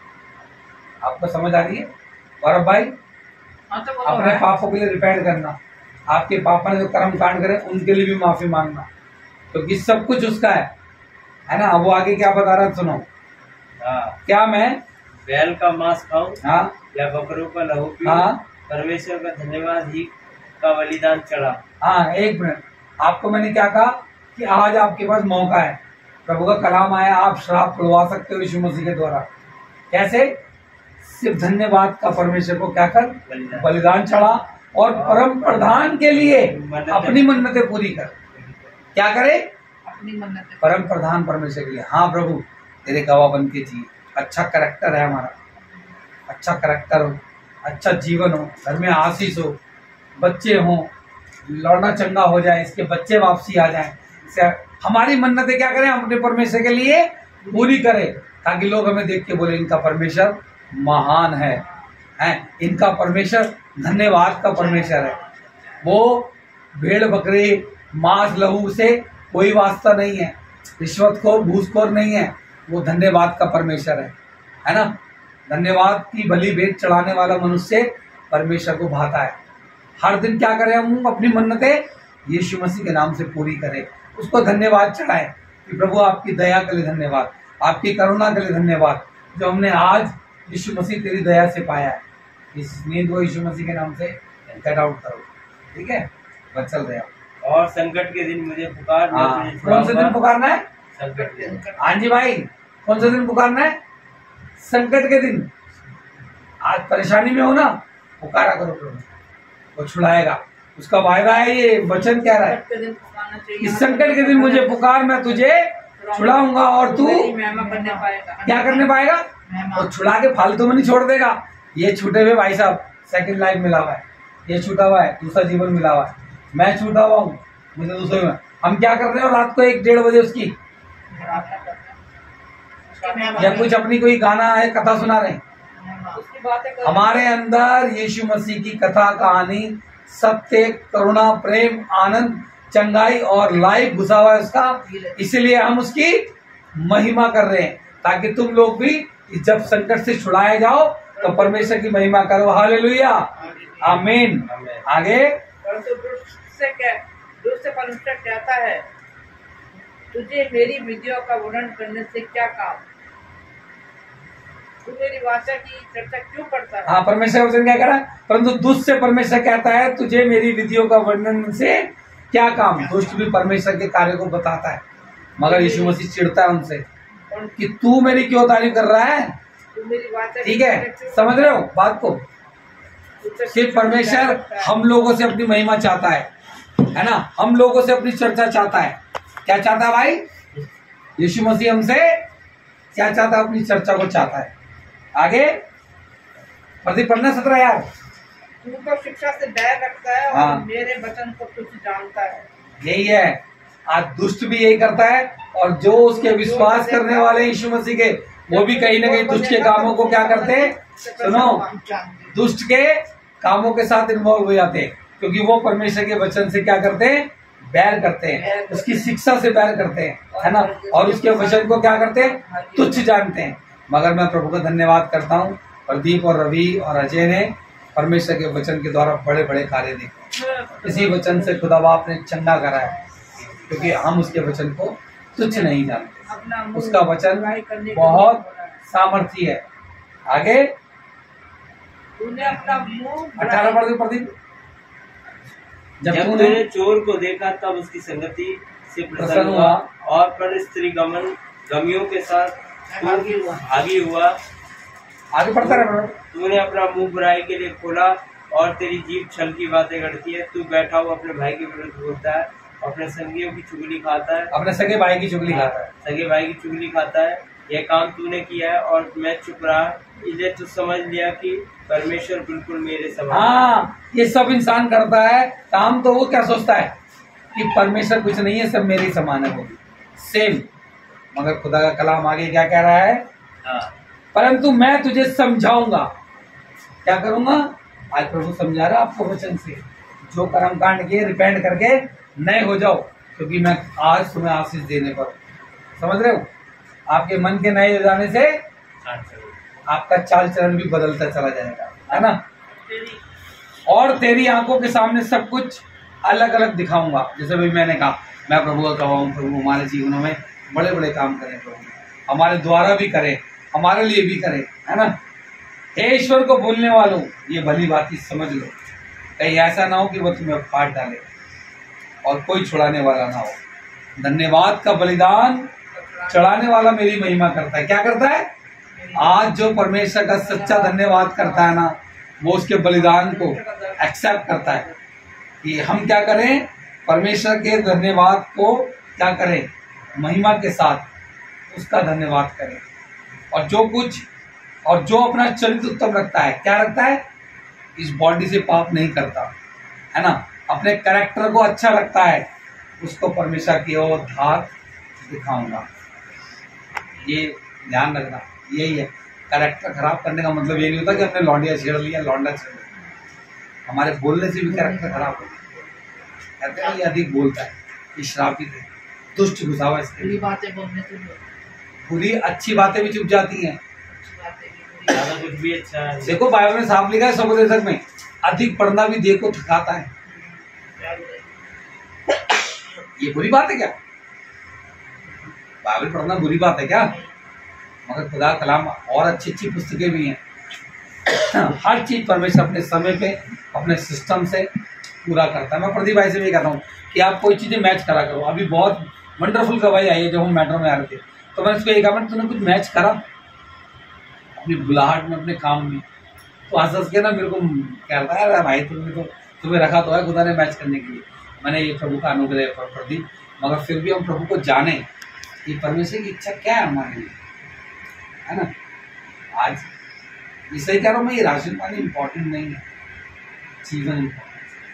आपको समझ आ रही है? और अब भाई हाँ तो वो तो अपने है। पापों के लिए रिपेंट करना, आपके पापा ने जो कर्म कांड करे उनके लिए भी माफी मांगना, क्योंकि सब कुछ उसका है, है ना? अब वो आगे क्या बता रहा है सुनो। हाँ, क्या मैं बैल का मांस खाऊं हाँ या बकरों का लहू पीऊं, हाँ परमेश्वर का धन्यवाद ही का बलिदान चढ़ा। हाँ एक मिनट, आपको मैंने क्या कहा कि आज आपके पास मौका है, प्रभु का कलाम आया, आप श्राप खुलवा सकते हो यीशु मसीह के द्वारा। कैसे? सिर्फ धन्यवाद का परमेश्वर को क्या कर, बलिदान। बलिदान चढ़ा, और परम प्रधान के लिए मन्नतें- अपनी मन्नतें पूरी कर। क्या करे? अपनी मन्नत परम प्रधान परमेश्वर के लिए। हाँ प्रभु, तेरे गवाह बन के जी, अच्छा करेक्टर है हमारा, अच्छा करेक्टर हो, अच्छा जीवन हो, घर में आशीष हो, बच्चे हों, लौड़ा चंगा हो जाए, इसके बच्चे वापसी आ जाएं, इससे हमारी मन्नतें क्या करें, हम अपने परमेश्वर के लिए पूरी करें, ताकि लोग हमें देख के बोले इनका परमेश्वर महान है, हैं? इनका परमेश्वर धन्यवाद का परमेश्वर है। वो भेड़ बकरे मांस लहू से कोई वास्ता नहीं है, रिश्वतखोर घूसखोर नहीं है, वो धन्यवाद का परमेश्वर है, है ना? धन्यवाद की बलि भेंट चढ़ाने वाला मनुष्य परमेश्वर को भाता है। हर दिन क्या करें हम? अपनी मन्नतें यीशु मसीह के नाम से पूरी करें, उसको धन्यवाद चढ़ाएं कि प्रभु आपकी दया के लिए धन्यवाद, आपकी करुणा के लिए धन्यवाद, जो हमने आज यीशु मसीह तेरी दया से पाया है। इस नींद को यीशु मसीह के नाम से गेट आउट करो, ठीक है? बस चल रहे आप। और संकट के दिन मुझे पुकार, मैं हाँ, तुझे कौन से दिन छुड़ाऊंगा। पुकारना है? संकट के दिन। हाँ जी भाई, कौन से दिन पुकारना है? संकट के दिन। आज परेशानी में हो ना, पुकारा करो प्रभु, वो छुड़ाएगा, उसका वायदा है, ये वचन कह रहा है। के दिन पुकारना चाहिए। इस संकट के दिन मुझे पुकार, मैं तुझे छुड़ाऊंगा, और तू मेरी महिमा करने पाएगा। क्या करने पाएगा? महिमा। वो छुड़ा के फालतू में नहीं छोड़ देगा। ये छूटे हुए भाई साहब सेकंड लाइफ मिला हुआ है, ये छूटा हुआ है, दूसरा जीवन मिला हुआ है, मैं छूटा हुआ हूँ, मुझे दूसरे में। हम क्या कर रहे हैं रात को एक डेढ़ बजे उसकी, या कुछ अपनी कोई गाना है, कथा सुना रहे हैं? उसकी बातें कर- हमारे अंदर यीशु मसीह की कथा कहानी, सत्य, करुणा, प्रेम, आनंद, चंगाई और लाइफ घुसा हुआ है उसका, इसलिए हम उसकी महिमा कर रहे हैं, ताकि तुम लोग भी जब संकट से छुड़ाए जाओ तो परमेश्वर की महिमा करो। हालेलुया, आमीन। आमीन। आगे परंतु दुष्ट से क्या, दुष्ट से परमेश्वर कहता है, तुझे मेरी विधियों का वर्णन करने से क्या काम, तू मेरी वाचा की चर्चा क्यों करता है? हाँ, परमेश्वर का वचन क्या कह रहा है? परंतु दुष्ट से परमेश्वर कहता है, तुझे मेरी विधियों का वर्णन से क्या काम। दुष्ट भी परमेश्वर के कार्य को बताता है, मगर यीशु मसीह चिढ़ता है उनसे कि तू मेरी क्यों तारीफ कर रहा है। तू मेरी वाचा की ठीक है, चर्चा क्यों समझ रहे हो बात को? तुझसे सिर्फ परमेश्वर हम लोगों से अपनी महिमा चाहता है, है ना? हम लोगों से अपनी चर्चा चाहता है। क्या चाहता है भाई? यीशु मसीह हमसे क्या चाहता है? अपनी चर्चा को चाहता है। आगे प्रदीप पढ़ना सत्रह यार। तू तो शिक्षा से बैर रखता है और हाँ। मेरे वचन को तुझ जानता है। यही है, आज दुष्ट भी यही करता है, और जो उसके विश्वास करने वाले यीशु मसीह के, वो भी कहीं ना कहीं दुष्ट के कामों को क्या करते हैं? सुनो, दुष्ट के कामों के साथ इन्वॉल्व हो जाते हैं, क्योंकि वो परमेश्वर के वचन से क्या करते हैं? बैर करते हैं, उसकी शिक्षा से बैर करते हैं, है ना, और उसके वचन को क्या करते हैं, तुच्छ जानते हैं। मगर मैं प्रभु का धन्यवाद करता हूँ, प्रदीप और रवि और अजय ने परमेश्वर के वचन के द्वारा बड़े बड़े कार्य देखे। इसी वचन से खुदा बाप ने चंगा करा है, क्योंकि हम उसके वचन को तुच्छ नहीं जानते। उसका वचन बहुत सामर्थ्य है। आगे तूने अपना मुंह अठारह पढ़ प्रदीप। जब जब तूने तूने चोर को देखा तब उसकी संगति से प्रसन्न प्रसन्न हुआ हुआ और पर स्त्री गमन गमियों के साथ तू भागी हुआ। भागी हुआ। आगे पढ़ता रहे। तूने अपना मुंह बुराई के लिए खोला और तेरी जीभ छल की बातें करती है। तू बैठा हुआ अपने भाई के विरुद्ध बोलता है, अपने संगियों की चुगली खाता है, अपने सगे भाई की चुगली खाता है। सगे भाई की चुगली खाता है। यह काम तूने किया है और मैं चुप रहा, इसलिए तू समझ लिया कि परमेश्वर बिल्कुल मेरे समान है। हाँ, ये सब इंसान करता है काम, तो वो क्या सोचता है कि परमेश्वर कुछ नहीं है, सब मेरे ही समान है, वो भी सेम। मगर खुदा का कलाम आगे क्या कह रहा है, हाँ, परंतु मैं तुझे समझाऊंगा। क्या करूंगा? आज प्रभु समझा रहा आपको वचन से, जो कर्म कांड किए रिपेंट करके नए हो जाओ, क्योंकि मैं आज तुम्हें आशीष देने पर हूं। समझ रहे हो? आपके मन के नए हो जाने से आपका चाल चलन भी बदलता चला जाएगा, है ना। और तेरी आंखों के सामने सब कुछ अलग अलग दिखाऊंगा। जैसे भी मैंने कहा, मैं प्रभु का गवाह हूं, प्रभु हमारे जीवनों में बड़े बड़े काम करें, प्रभु हमारे द्वारा भी करे, हमारे लिए भी करे, है ना। हे ईश्वर को बोलने वालों, ये भली बात ही समझ लो, कहीं ऐसा ना हो कि वो तुम्हें फाड़ डाले और कोई छुड़ाने वाला ना हो। धन्यवाद का बलिदान चढ़ाने वाला मेरी महिमा करता है। क्या करता है? आज जो परमेश्वर का सच्चा धन्यवाद करता है ना, वो उसके बलिदान को एक्सेप्ट करता है। कि हम क्या करें? परमेश्वर के धन्यवाद को क्या करें? महिमा के साथ उसका धन्यवाद करें। और जो कुछ और जो अपना चरित्र उत्तम रखता है, क्या रखता है? इस बॉडी से पाप नहीं करता, है ना, अपने कैरेक्टर को अच्छा रखता है, उसको परमेश्वर की ओर धार दिखाऊंगा। ये ध्यान रखना, यही है। कैरेक्टर खराब करने का मतलब ये नहीं होता कि अपने लौंडिया छेड़ लिया, लौंडा छेड़ लिया। हमारे बोलने से भी कैरेक्टर खराब होता है। कहते हैं ये अधिक बोलता है, ये श्रापित है, दुष्ट घुसा हुआ इसके लिए। बातें बोलने से बुरी अच्छी बातें भी चुप जाती हैं। ज्यादा कुछ भी अच्छा है। देखो बाइबल में साफ लिखा है सबोदेशक में, अधिक पढ़ना भी देह को थकाता है। ये बुरी बात है क्या? बाइबल पढ़ना बुरी बात है क्या? मगर खुदा कलाम और अच्छी अच्छी पुस्तकें भी हैं। हर चीज परमेश्वर अपने समय पे अपने सिस्टम से पूरा करता है। मैं प्रदीप भाई से भी कहता हूँ कि आप कोई चीजें मैच करा करो। अभी बहुत वंडरफुल गवाही आई है जब हम मेट्रो में आ रहे थे, तो मैंने उसको ये कहा, मैंने तूने कुछ मैच करा अपनी बुलाहट में, अपने काम में। तो हंस हंस के ना मेरे को कहता है, भाई तुमने तो तुम्हें रखा तो है खुदा ने मैच करने के लिए। मैंने ये प्रभु का अनुग्रह पर प्रदीप, मगर फिर भी हम प्रभु को जाने कि परमेश्वर की इच्छा क्या है हमारे लिए, है ना। आज इसलिए कह रहा हूँ मैं, ये राशन पानी इम्पोर्टेंट नहीं है, जीवन इम्पोर्टेंट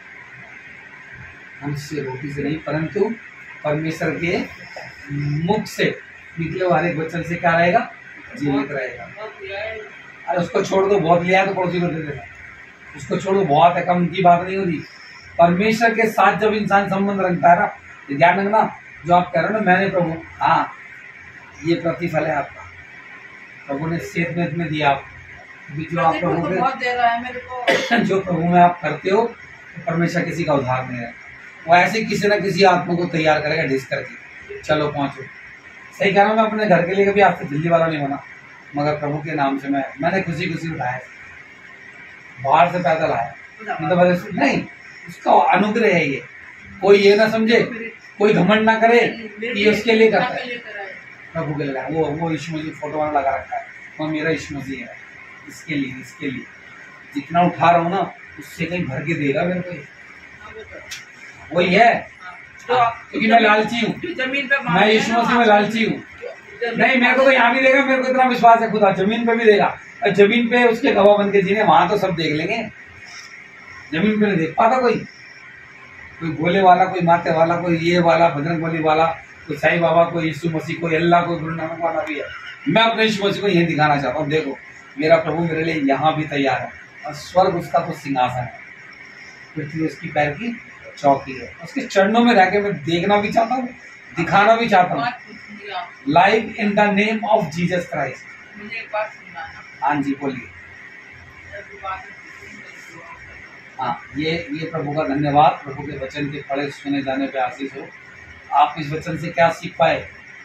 है। हमसे रोटी से नहीं, परंतु परमेश्वर के मुख से निकले वाले वचन से क्या रहेगा? जीवित रहेगा। अरे उसको छोड़ दो, बहुत लिया है तो पड़ोसी को दे देना। उसको छोड़ो, बहुत है, कम की बात नहीं होती। परमेश्वर के साथ जब इंसान संबंध रखता है ना, ये ध्यान रखना, जो आप कह रहे हो ना, मैंने प्रभु, हाँ ये प्रतिफल है आपका। प्रभु ने सेत में में दिया आपको, जो आप प्रभु तो बहुत दे रहा है मेरे को। जो प्रभु में आप करते हो, तो परमेश्वर किसी का उद्धार नहीं है। वो ऐसे किसी न किसी आत्मा को तैयार करेगा डिस करके, चलो पहुंचो। सही कह रहा हूँ, मैं अपने घर के लिए कभी आपसे दिल्ली वाला नहीं बना, मगर प्रभु के नाम से मैं मैंने खुशी खुशी उठाया, बाहर से पैदल आया, मतलब नहीं, उसका अनुग्रह है ये। कोई ये ना समझे, कोई घमंड ना करे कि ये उसके लिए करता है, प्रभु के लिए। वो वो यीशु मसीह फोटो वाला लगा रखा है, वो मेरा यीशु मसीह है, इसके लिए इसके लिए जितना उठा रहा हूँ ना, उससे कहीं भर के देगा मेरे को। वही है, क्योंकि मैं लालची हूँ, जमीन पे मैं यीशु मसीह में लालची हूँ। नहीं, मेरे को तो यहाँ भी देगा, मेरे को इतना विश्वास है खुदा जमीन पे भी देगा। और जमीन पे उसके गवाह बन के जीने, वहां तो सब देख लेंगे, जमीन पे नहीं देख पाता कोई। कोई भोले वाला, कोई माते वाला, कोई ये वाला, बजरंग बली वाला, कोई साईं बाबा, कोई यीशु मसीह, कोई अल्लाह, कोई गुरु नानक वाला भी है। मैं अपने यीशु मसीह को यही दिखाना चाहता हूँ, देखो मेरा प्रभु मेरे लिए यहाँ भी तैयार है, और स्वर्ग उसका तो सिंहासन है, पृथ्वी उसकी पैर की चौकी है। उसके चरणों में रह के मैं देखना भी चाहता हूँ, दिखाना भी चाहता हूँ। बात पूछूंगी आप live in the name of Jesus Christ. मुझे एक बात सुनाना। हाँ जी बोलिए। जब बात पूछूंगी, हाँ, ये ये प्रभु का धन्यवाद। प्रभु के वचन के पढ़े सुने जाने पे आशीष हो। आप इस वचन से क्या सीख पाए?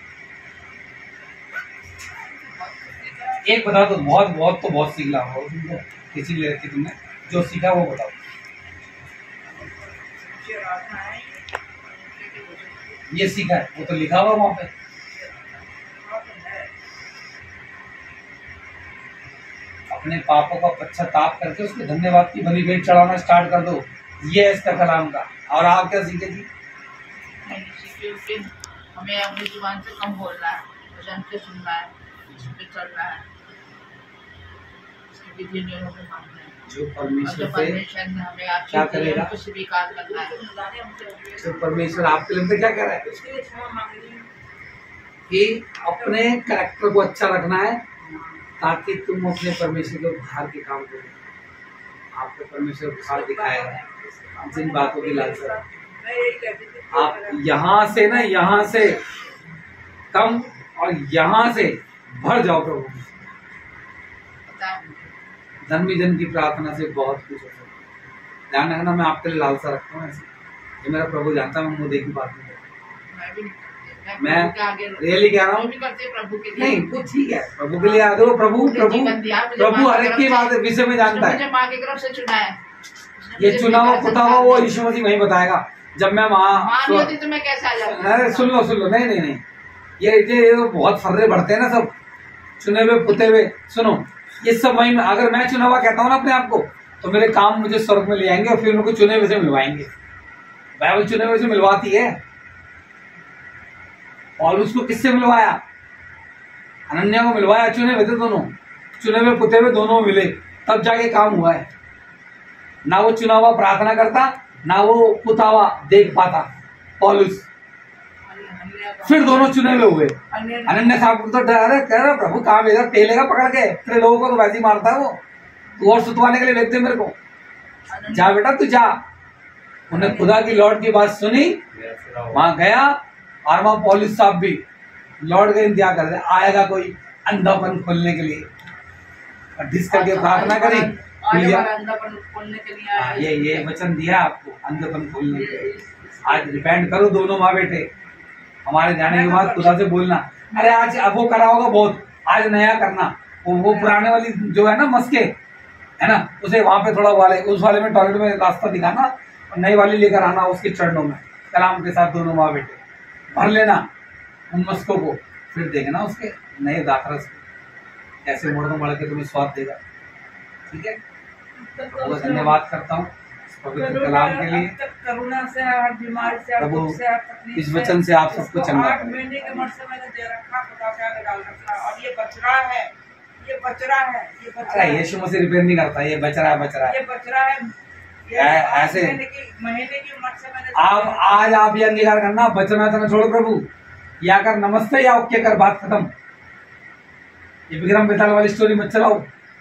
एक बता दो। बहुत बहुत तो बहुत सीख ला हो तुमको, किसी ले रखी तुमने जो सीखा वो बताओ। मुझे आराधना है ये वचन ये सीखा है, वो तो लिखा हुआ वहां पे। है। अपने पापों का पश्चाताप करके उसको धन्यवाद की बलि भेंट चढ़ाना स्टार्ट कर दो। ये है इसका कलाम का। और आप क्या सीखे थी? नहीं सीखे उसे हमें अपनी जुबान से कम बोलना है, वचन से सुनना है, उस पे चलना है, उसके विधि नियमों पे मानना है। जो और परमेश्वर जो से परमेश्वर ने हमें क्या आशीष दी करेगा? है, उनको स्वीकार करना है। जो परमेश्वर आपके लिए क्या कह रहा है उसके लिए क्षमा मांगनी है। कि अपने कैरेक्टर को अच्छा रखना है ताकि तुम अपने परमेश्वर के उद्धार के काम करो। आपको परमेश्वर उद्धार दिखाएगा जिन बातों की लालसा। मैं यही कहती थी कि आप यहाँ से ना यहाँ से कम और यहाँ से भर जाओ प्रभु। पता है मुझे। धर्मी जन की प्रार्थना से बहुत कुछ हो सकता है। ध्यान रखना, मैं आपके लिए लालसा रखता हूँ ऐसे। ये मेरा प्रभु जानता है, मैं मुंह देखी बात नहीं करता। मैं भी नहीं करती। मैं प्रभु के आगे रियली कह रहा हूँ। मैं भी करती हूँ प्रभु के लिए। नहीं वो ठीक है, प्रभु के लिए याद हो। प्रभु मुझे प्रभु जीवन दिया, मुझे प्रभु माँ हर की एक तरफ की से- बात विषय में जानता मुझे है। माँ की तरफ से चुना है। उसने ये मुझे चुना हुआ स्वीकार पुता हुआ वो किया। यीशु मसीह वहीं बताएगा। जब मैं वहाँ माँ नहीं होती तो मैं कैसे आ जाती? अरे सुन लो सुन लो, नहीं नहीं नहीं, ये ये बहुत फर्रे बढ़ते हैं ना सब चुने हुए पुते हुए। सुनो, ये सब वहीं में, अगर मैं चुना हुआ कहता हूँ ना अपने आप को, तो मेरे काम मुझे स्वर्ग में ले आएंगे और फिर मेरे को चुने हुए से मिलवाएंगे। बाइबल चुने हुए से मिलवाती है। और उसको किससे मिलवाया? अनन्या को मिलवाया। चुने हुए थे दोनों, चुने हुए पुते हुए दोनों मिले, तब जाके काम हुआ है। ना वो चुना हुआ प्रार्थना करता, ना वो पुतावा देख पाता पौलुस। फिर दोनों चुने हुए हुए। अनन्या साहब को तो डर है, कह रहा प्रभु कहाँ भेजा, टेलेगा पकड़ के, तेरे लोगों को तो वैसे ही मारता है वो, तू और सुतवाने के लिए भेजते मेरे को। जा बेटा तू जा। उन्हें खुदा की लॉर्ड की बात सुनी, वहां गया और वहां पौलुस साहब भी लॉर्ड का इंतजार कर रहे, आएगा कोई अंधापन खोलने के लिए। और ढिस करके प्रार्थना करी, खुल गया। खोलने के लिए हाँ, ये ये वचन दिया आपको अंधापन खोलने के लिए। आज रिपेंट करो दोनों माँ बेटे। हमारे जाने के बाद खुदा से बोलना, अरे आज अब वो करा होगा बहुत, आज नया करना। वो वो पुराने वाली जो है ना मस्के है ना, उसे वहां पे थोड़ा वाले उस वाले में टॉयलेट में रास्ता दिखाना और नई वाली लेकर आना उसके चरणों में कलाम के साथ। दोनों माँ बेटे भर लेना उन मस्कों को, फिर देखना उसके नए दाखरस को कैसे मुड़ मुड़ के तुम्हें स्वाद देगा। ठीक है, बहुत धन्यवाद करता हूँ पवित्र कलाम के लिए। करुणा से, हर बीमारी से, हर प्रभु, दुख से, हर तकलीफ इस से, वचन से आप सबको इसको चंगा आठ करें। महीने के मठ से मैंने दे रखा, खुदा के आगे डाल रखा, और ये बच रहा है, ये बच रहा है, ये बच रहा अरे है, यीशु मसीह रिपेयर नहीं करता, ये बच रहा है बच रहा है। ये बच रहा है। ये ऐ- आठ ऐसे- महीने की महीने की मठ से मैंने आप आज आप ये अंगीकार करना, बचना तो छोड़ो प्रभु, या कर नमस्ते या ओके कर, बात खत्म। ये विक्रम बेताल वाली स्टोरी मत चलाओ।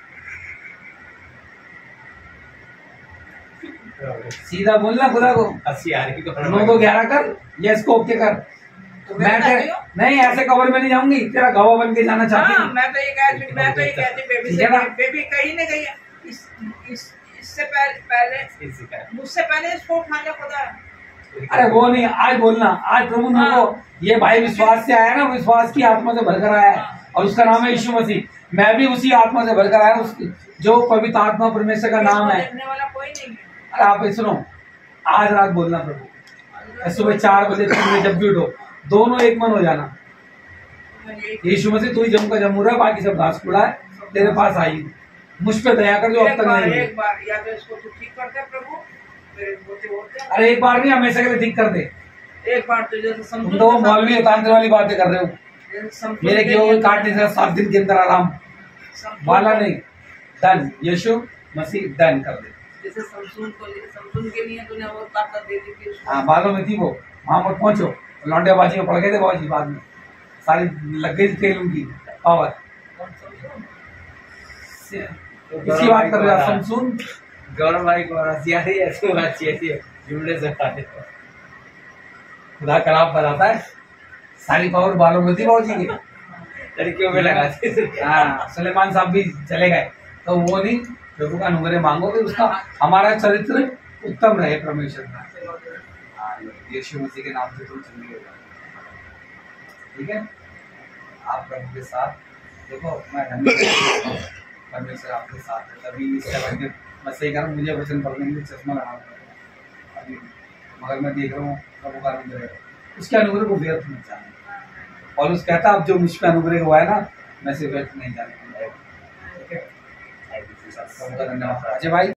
सीधा बोलना खुदा को, हंसी आ रही है। नौ को ग्यारह कर, यस को ओके कर। तो मैं कहती तेरे- हूँ। नहीं ऐसे कवर में नहीं जाऊंगी, तेरा गवाह बन के जाना चाहती हाँ, हूँ। मैं तो ये कहती मैं तो ये कहती बेबी ठीक से, है ना? बेबी कहीं नहीं गई है। इस इस इससे पहले पहले मुझसे पहले इसको उठा लिया खुदा। अरे वो नहीं, आज बोलना, आज प्रभु ने हाँ। को ये भाई विश्वास से आया ना, विश्वास की आत्मा से भरकर आया है और उसका नाम है यीशु मसीह। मैं भी उसी आत्मा से भरकर आया, उस जो पवित्र आत्मा परमेश्वर का नाम है। देखने वाला कोई नहीं है। अरे आप सुनो, आज रात बोलना प्रभु, सुबह चार बजे तीन बजे जब भी उठो, दोनों एक मन हो जाना। मैं यही यीशु मसीह तू ही जम का जमूरा है, बाकी सब घास कूड़ा है, तेरे पास आई, मुझ पे दया कर जो अब एक तक बार नहीं हुई। एक बार या तो इसको तू ठीक करते प्रभु, मेरे होते होते अरे एक बार नहीं, हमेशा के लिए ठीक कर दे। एक बार तो जैसे तुम समझो तो वो मौलवी तांत्रिक वाली बातें कर रहे हो। मेरे किए हुए काटने से सात दिन के अंदर आराम वाला नहीं, डन, यीशु मसीह डन कर दे। जैसे समसून को समसून के लिए तूने वो ताकत दे दी थी उसको। हाँ बालों में थी वो, वहां मत पहुंचो, लौंडियाबाजी में पड़ गए थे बहुत जी, बाद में सारी लग गई थी तेल उनकी पावर। कौन समसून? इसी बात कर रहे हो, समसून गौरव भाई को हंसी आ रही है, ऐसी बात ऐसी जुड़ने से फायदे। खुदा कलाम बताता है सारी पावर बालों में थी बाबूजी के, लड़कियों में लगाते थे। हाँ सुलेमान साहब भी चले गए, तो वो नहीं प्रभु का अनुग्रह मांगोगे उसका हमारा चरित्र उत्तम रहे परमेश्वर का। हाँ, यीशु मसीह के नाम से तुम चंगी हो जाओ, ठीक है। आप प्रभु के साथ देखो, मैं धन्यवाद हूँ, परमेश्वर आपके साथ है। तभी इस समय के मैं सही कह रहा हूँ, मुझे वचन पढ़ने में चश्मा लगा अभी, मगर मैं देख रहा हूँ प्रभु का अनुग्रह, उसके अनुग्रह को व्यर्थ नहीं जाने। और उस कहता अब जो मुझ पे अनुग्रह हुआ है ना, मैं से व्यर्थ नहीं जाने। ठीक है, प्रभु का धन्यवाद। अजय भाई।